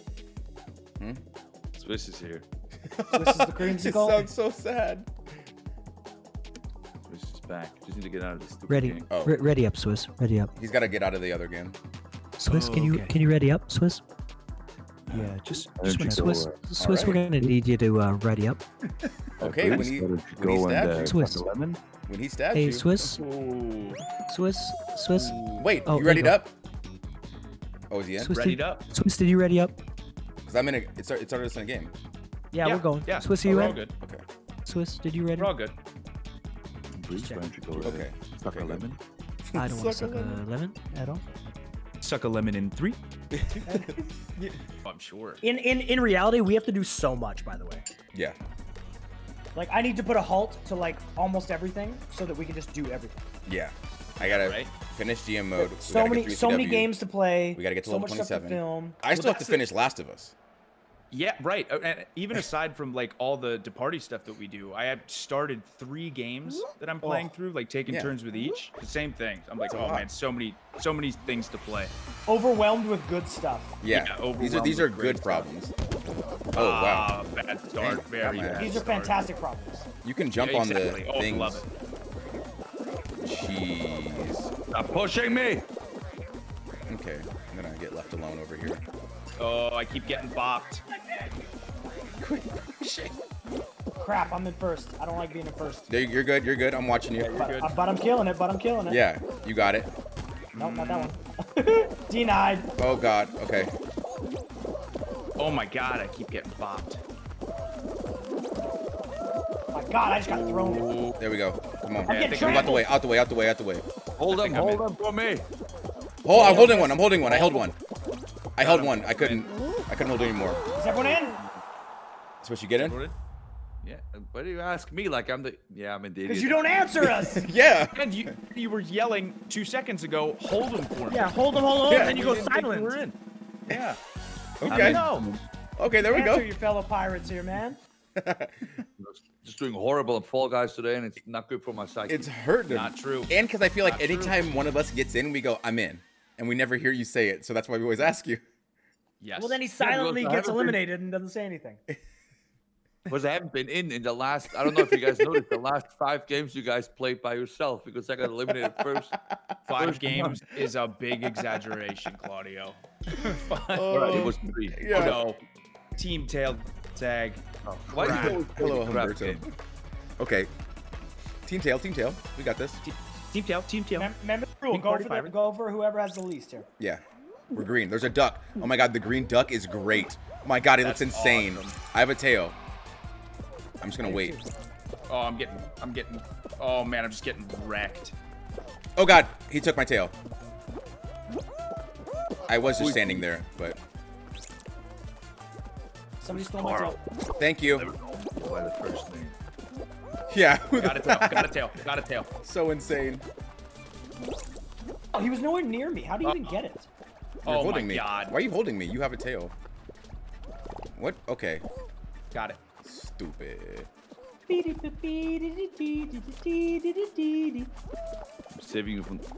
Swiss is here. Swiss is the creamsicle. so sad. Swiss is back. Just need to get out of this stupid Ready, game. Oh. ready up, Swiss. Ready up. He's gotta get out of the other game. Swiss, Oh, can you okay. ready up, Swiss? Yeah, just don't you when I go, Swiss, Swiss, we're Alright. gonna need you to ready up. Okay, when he- Why don't you when he go stabbed and you. Swiss. fuck a lemon? When he stabs Hey, you. Swiss, Ooh. Swiss. Wait, Oh, you there readied you go. up? Oh, is he in? Swiss, Readied did, up. Swiss, did you ready up? Because I'm in a. It started us in a game. Yeah, we're going. Yeah. Swiss, are Oh, you we're all in? good. Okay. Swiss, did you ready? We're all good. Breeze, why don't you go Okay. suck a Okay, good. lemon? I don't want to suck a lemon at all. suck a lemon in 3. I'm sure. In reality, we have to do so much. By the way, Yeah. like I need to put a halt to like almost everything so that we can just do everything. Yeah. I gotta Right. finish GM mode. We So gotta get many, through so many CW. games to play. We gotta get to so level much stuff to 27. film. I still have to that's finish Last of Us. Yeah, right. And even aside from like all the party stuff that we do, I have started 3 games that I'm playing through, like taking Yeah. turns with each. The same thing. I'm like, That's a oh lot. man, so many things to play. Overwhelmed with good stuff. Yeah. Yeah, these overwhelmed are with great good stuff. problems. Oh wow. Bad start. Dang, Very got my bad These are start. fantastic problems. You can jump Yeah, on exactly. the Oh, things. love it. Jeez. Stop pushing me! Okay. I'm gonna get left alone over here. Oh, I keep getting bopped. Crap, I'm in first. I don't like being in first. There, you're good. You're good. I'm watching you. But I'm killing it. But I'm killing it. Yeah. You got it. Nope, not that one. Denied. Oh god. Okay. Oh my god, I keep getting bopped. My God, I just got thrown. There we go. Come on. I'm getting Move out the way. trampled. Out the way. Out the way. Out the way. Hold think them, I'm hold them for me! Oh, I'm holding one. I'm holding one. I held one. I held one. I couldn't hold anymore. Is everyone in? That's what you get in? Yeah, why do you ask me like I'm the... Yeah, I'm an idiot. Because you don't answer us. Yeah. And you were yelling 2 seconds ago, hold him for me. Yeah, hold them, hold them, Yeah. and then you go didn't think you silent. were in. Yeah. Okay. No. Okay, there we Answer go. your fellow pirates here, man. Just doing horrible at Fall Guys today, and it's not good for my psyche. It's hurting. Not true. And because I feel like Not true. anytime one of us gets in, we go, I'm in. And we never hear you say it. So that's why we always ask you. Yes. Well, then he because silently I gets haven't been- eliminated and doesn't say anything. Because I haven't been in the last... I don't know if you guys noticed, the last 5 games you guys played by yourself, because I got eliminated first. 5 games is a big exaggeration, Claudio. Alright, it was 3. Yeah. No. Team tail tag. Why did you always play Hello, the crap Humberto. game? Okay. Team Tail, Team Tail. We got this. Team tail, team tail. Remember the rule. Big Go party for, pirate. go for whoever has the least here. Yeah. We're green. There's a duck. Oh my god, the green duck is great. Oh my god, it looks insane. Awesome. I have a tail. I'm just gonna wait. Oh, I'm getting. Oh man, I'm just getting wrecked. Oh god, he took my tail. I was just standing there, but. Somebody stole my tail. Thank you. By the first name. Yeah. Got a tail. Got a tail. Got a tail. So insane. Oh, he was nowhere near me. How do you even get it? You're Oh holding my me. god. Why are you holding me? You have a tail. What? Okay. Got it. Stupid. I'm saving you from.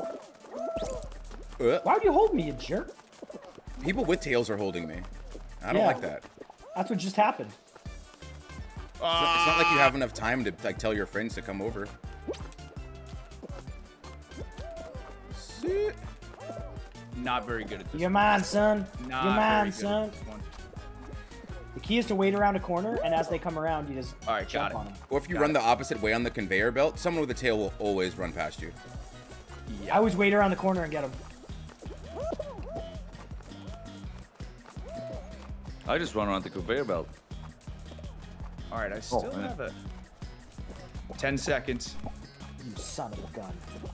Why would you hold me, you jerk? People with tails are holding me. I don't like that. That's what just happened. It's not like you have enough time to like tell your friends to come over. Not very good at this. You're mine, son. Not You're mine, very good son. at this one. The key is to wait around a corner, and as they come around, you just Alright, jump got it. on them. Or if you run the opposite way on the conveyor belt, someone with a tail will always run past you. I always wait around the corner and get them. I just run around the conveyor belt. All right, I still have it. 10 seconds. You son of a gun.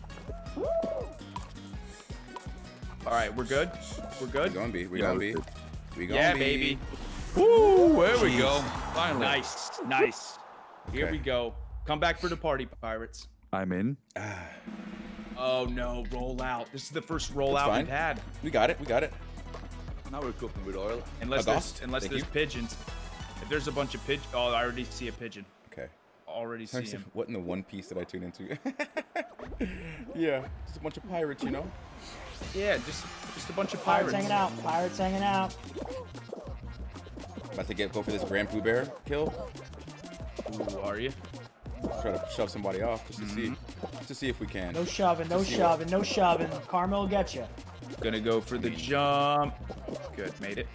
All right, we're good. We're good. We gonna be. We gonna be. We gonna Yeah, be. baby. Woo! There we go. Finally. Nice, nice. Here Okay. we go. Come back for the party, Pirates. I'm in. Oh no, roll out. This is the first roll That's out fine. we've had. We got it. We got it. Now we're cooking with oil. Unless August, there's thank you. pigeons. If there's a bunch of pigeons, oh, I already see a pigeon. Okay. Already see him. What in the One Piece did I tune into? Yeah, just a bunch of pirates, you know. Yeah, just a bunch of Pirates pirates. hanging out. Pirates hanging out. About to go for this Grand Pooh Bear kill. Ooh, are you? Try to shove somebody off just to see if we can. No shoving, no shoving, no shoving. Karma will get you. Gonna go for the jump. Good, made it.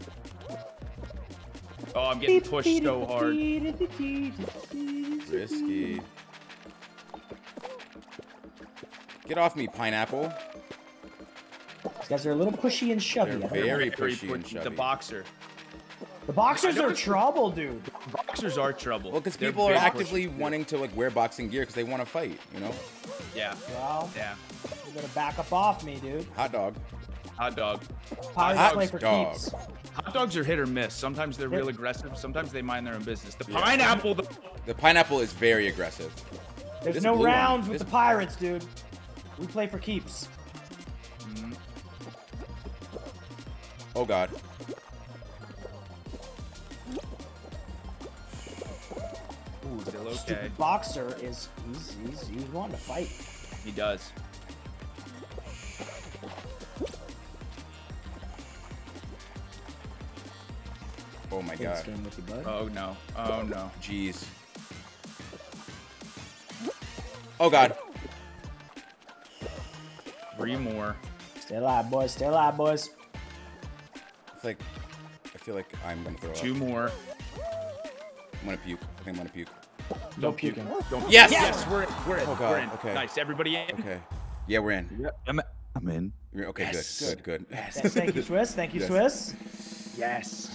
Oh, I'm getting pushed so hard. Risky. Get off me, pineapple. These guys are a little pushy and shovey. They're I don't very like it. pushy and The shovey. boxer. The boxers are trouble, dude. Boxers are trouble. Well, because They're people are big actively pushy. wanting to like wear boxing gear because they want to fight, you know. Yeah. Well, Yeah. you better back up off me, dude. Hot dog. Hot dog. Pirates Hot play for dog. keeps. Hot dogs are hit or miss. Sometimes they're real aggressive. Sometimes they mind their own business. The pineapple. The pineapple is very aggressive. There's This no blue rounds one, with this- the pirates, dude. We play for keeps. Oh god. Ooh, still okay. Stupid boxer is he's wanting to fight. He does. Oh my Play this god. game with you, bud. Oh no. Oh no. Jeez. Oh god. 3 more. Stay alive, boys. Stay alive, boys. I feel like I'm gonna throw 2 up. more. I'm gonna puke. I think I'm gonna puke. No puking. Don't. Yes! Yes, we're in. Oh, God, We're in. okay. Nice. Everybody in. Okay. Yeah, we're in. Yeah, I'm in. Okay, Yes. good. Thank you, Swiss. Thank you, Yes. Swiss. Yes.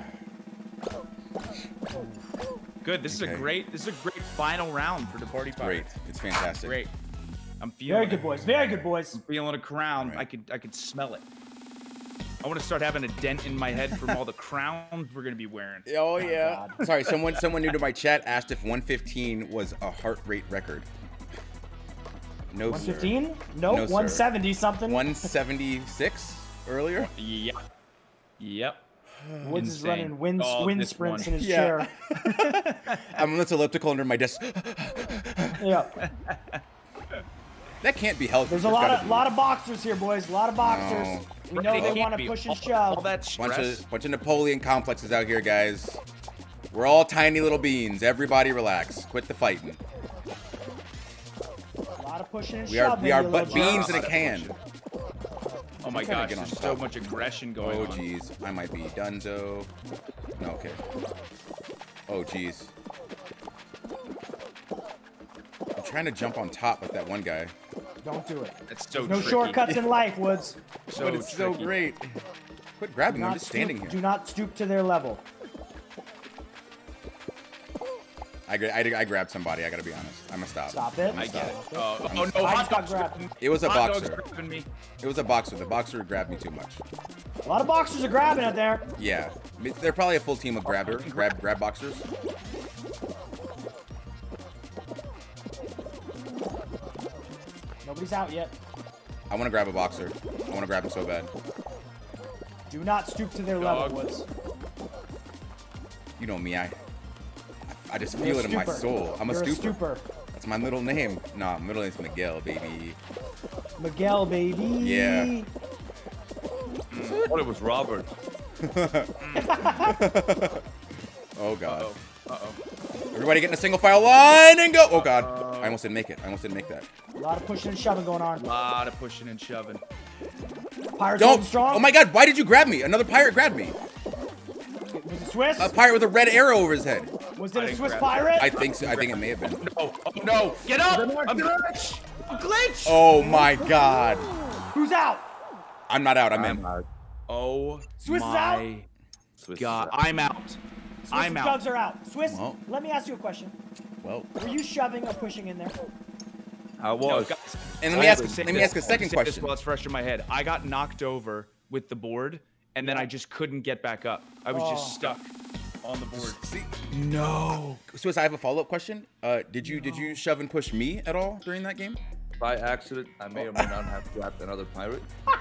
Good. This is a Okay. great final round for the party Great. pirates. It's fantastic. Great. I'm feeling Very it. good, boys. Very good, boys. I'm feeling a crown. Right. I could smell it. I want to start having a dent in my head from all the crowns we're gonna be wearing. Oh yeah. God. Sorry, someone new to my chat asked if 115 was a heart rate record. No, 115? Nope. No, sir. 170 something. 176 earlier. Yep. Yep. Woods is Insane. running wind Oh, wind this sprints one. in his Yeah. chair. I'm on this elliptical under my desk. Yeah. That can't be healthy. There's a lot of boxers here, boys. A lot of boxers. No. We know Right, they it want can't to be push and all shove. that stress. bunch of Napoleon complexes out here, guys. We're all tiny little beans. Everybody relax. Quit the fighting. A lot of pushing and We are shoving. you but little beans jerks. in a can. Oh my trying to gosh, get on there's so top. much aggression going Oh on. jeez, I might be Dunzo. No, okay. Oh jeez. I'm trying to jump on top with that one guy. Don't do it. That's so No tricky. shortcuts in life, Woods. So But it's so tricky. great. Quit grabbing me. I'm just standing Do here. not stoop to their level. I grabbed somebody. I gotta be honest. I'm gonna stop. Stop it. I get it. Stop Oh no, I hot just got dog's grabbed. grabbing me. It was a Hot dog's boxer. grabbing me. It was a boxer. The boxer grabbed me too much. A lot of boxers are grabbing it there. Yeah. They're probably a full team of grab boxers. Nobody's out yet. I want to grab a boxer. I want to grab him so bad. Do not stoop to their Dog. level, Woods. You know me. I just You're feel a it in my stooper. soul. I'm a You're stooper. That's my middle name. Nah, middle name's Miguel, baby. Miguel, baby. Yeah. I thought it was Robert. Oh god. Uh-oh. Everybody get in a single file line and go. Oh god. I almost didn't make it. I almost didn't make that. A lot of pushing and shoving going on. A lot of pushing and shoving. Pirates holding Don't. strong. Oh my god. Why did you grab me? Another pirate grabbed me. Was it Swiss? A pirate with a red arrow over his head. Was it a didn't Swiss grab pirate? I think so. I think it may have been. Oh no! Get up! A glitch! A glitch! Oh my god. Who's out? I'm not out. I'm in. Oh Swiss is my out? god! I'm out. Swiss I'm and out. Jugs are out. Swiss, Well. let me ask you a question. Well. Were you shoving or pushing in there? I No, was. guys, And I let me have to ask. say Let me this. ask a second Say this question. while it's fresh in my head. I got knocked over with the board, and then I just couldn't get back up. I was just stuck on the board. See, No. Swiss, I have a follow-up question. Did you shove and push me at all during that game? By accident, I may or may not have grabbed another pirate.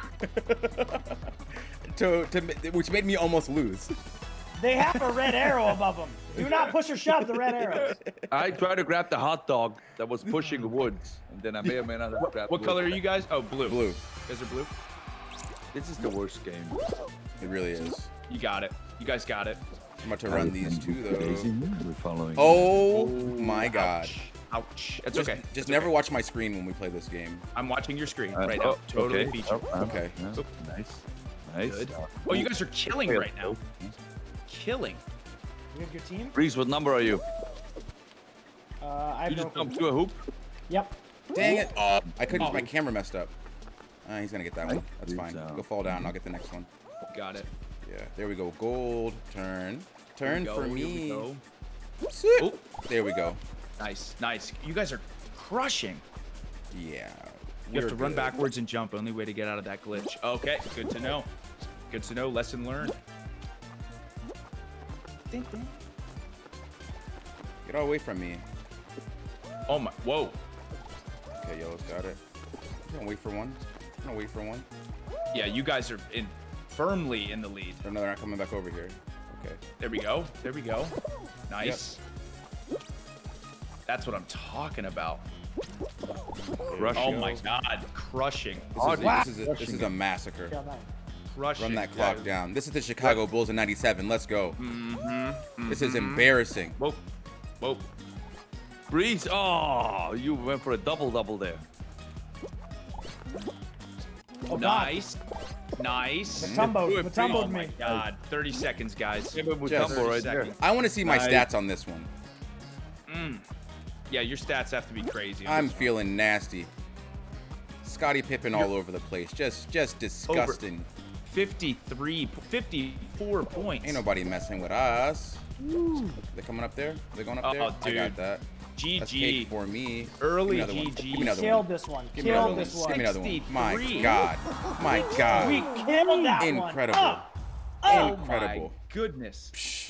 Which made me almost lose. They have a red arrow above them. Do not push or shove the red arrows. I tried to grab the hot dog that was pushing the woods, and then I may or may not have grabbed. What color are you guys? Oh, blue. Blue. You guys are blue? This is the worst game. It really is. You got it. You guys got it. I'm about to run these two though. We're following. Oh my god. Ouch. It's Just, okay. Just It's never okay. watch my screen when we play this game. I'm watching your screen right now. Totally okay. feature. Okay. Yeah. Nice. Nice. Good. Oh, you guys are killing right now. Killing. You have your team? Breeze, what number are you? I You have no just jumped clue. through a hoop? Yep. Dang it. Oh, I couldn't. My camera messed up. He's gonna get that one. That's Breeze fine. out. Go fall down. I'll get the next one. Got it. Yeah. There we go. Gold. Turn. Turn Go, for here we me. go. Sit. Oh. There we go. Nice. Nice. You guys are crushing. Yeah. You have we're to run good. backwards and jump. Only way to get out of that glitch. Okay. Good to know. Good to know. Lesson learned. Get all away from me. Oh my. Whoa. Okay, yellow's got it. I'm gonna wait for one. I'm gonna wait for one. Yeah, you guys are firmly in the lead. Oh, no, they're not coming back over here. Okay. There we go. There we go. Nice. That's what I'm talking about. Crushing. Oh my god. Crushing. This is a massacre. Yeah, nice. Crushing. Run that clock down. This is the Chicago Bulls in '97. Let's go. This is embarrassing. Whoa. Whoa. Breeze, oh, you went for a double-double there. Oh, God. Nice. Nice. Matumbo, Oh Matumbo'd my me. god. 30 seconds, guys. Yeah, but with Just Dumbo 30 right there. seconds. I want to see my Nice. stats on this one. Yeah, your stats have to be crazy. on I'm this one. feeling nasty. Scottie Pippen all over the place. Just disgusting. 54 points. Ain't nobody messing with us. They're coming up there? They're going up there? Oh, I got dude. that. That's GG. cake for me. Early Give me another one. GG. Give me another Killed one. this one. Give me another Killed one. this one. Give me another one. My 63. God. My We God. killed that Incredible. one. Oh Incredible. my goodness.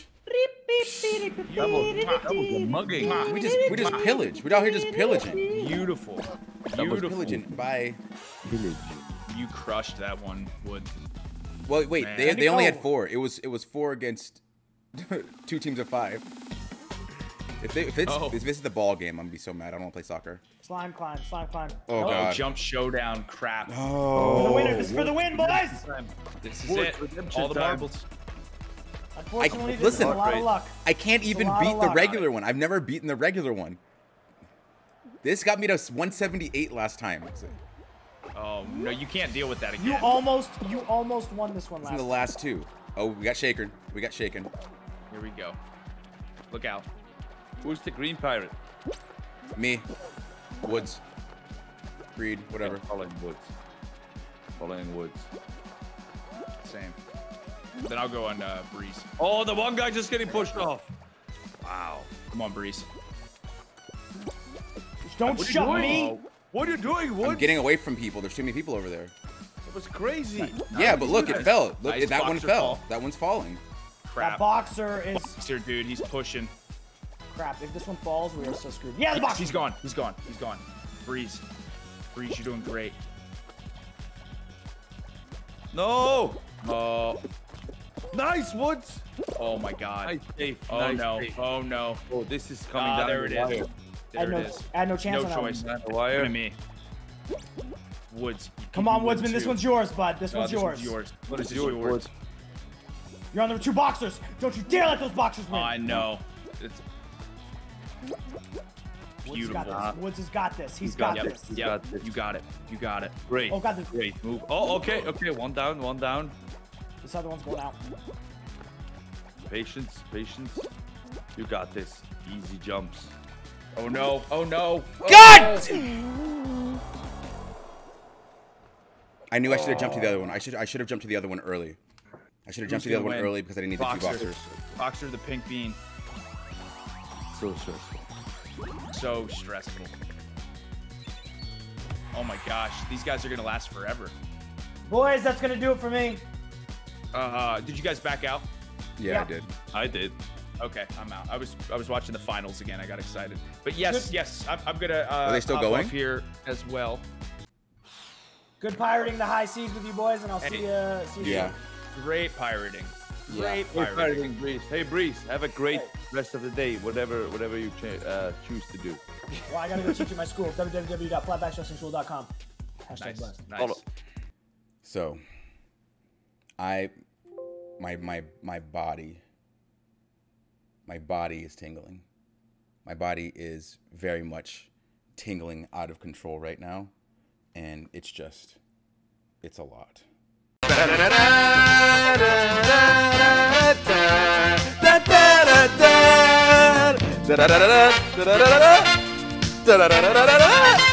That was a mugging. We just pillage. We're out here just pillaging. Beautiful. We're Beautiful. pillaging. Bye. You crushed that one, Wood. Well, wait. Man. They only had 4. It was 4 against 2 teams of 5. If this is the ball game, I'm gonna be so mad. I don't want to play soccer. Slime climb, slime climb. Oh, Oh, God. jump showdown crap. For the Oh. winner. This is for the win, boys. This is Wood, it. redemption All the time. marbles. Unfortunately, this listen. is a lot of luck. I can't even lot of beat the luck. regular one. I've never beaten the regular one. This got me to 178 last time. It's Oh no, you can't deal with that You again. almost won this one in last. the last 2. Oh, we got shaken. We got shaken. Here we go. Look out. Who's the green pirate? Me. Woods. Greed, whatever. Following woods. Following woods. Same. Then I'll go on Breeze. Oh, the one guy just getting pushed off. Wow. Come on, Breeze. Don't shut me. What are you doing, Woods? I'm getting away from people. There's too many people over there. That was crazy. Yeah, but look, it fell. Look, Nice that one boxer fell. fall. That one's falling. Crap. That boxer is Boxer, dude, he's pushing. crap. If this one falls, we are so screwed. Yeah, the boxer. He's gone. He's gone. He's gone. Breeze. Breeze, you're doing great. No. Oh. Nice, Woods. Oh my God. Nice safe. Oh nice no. safe. Oh no. Oh, this is coming down. There it the wire. is. I There had it is. I had no chance No on that choice. one. The Look wire. at me. Woods. you Come can on, win Woodsman. This too. one's yours, bud. This No, one's this yours. one's yours. What This is is yours, yours. Woods? You're on the 2 boxers. Don't you dare let those boxers win. I know. It's Woods has beautiful. got this. Woods has got this. He's Yep, got yep, this. yep. You got it. You got it. Great. Oh, got this. Great move. Oh, okay. Okay. One down. One down. This other one's going out. Patience. Patience. You got this. Easy jumps. Oh no. Oh no. God! I knew I should have jumped to the other one. I should have jumped to the other one early. I should have jumped to the other one early because I didn't need the 2 boxers. Boxer the pink bean. So stressful. So stressful. Oh my gosh. These guys are gonna last forever. Boys, that's gonna do it for me. Did you guys back out? Yeah, Yeah. I did. I did. Okay, I'm out. I was watching the finals again. I got excited. But yes, Good. yes, I'm gonna. Are they still hop going? off here as well? Good pirating the high seas with you boys, and I'll see you. See you Yeah. soon. Great pirating. Great Hey, pirating. pirating, Breeze. Hey, Breeze. Have a great rest of the day. Whatever you choose to do. Well, I gotta go teach at my school. www.flatbackstressingschool.com. Hashtag Nice, blessed. nice. So, my body is tingling. My body is very much tingling out of control right now, and it's a lot. Da da da da da da da da da da da da da da da.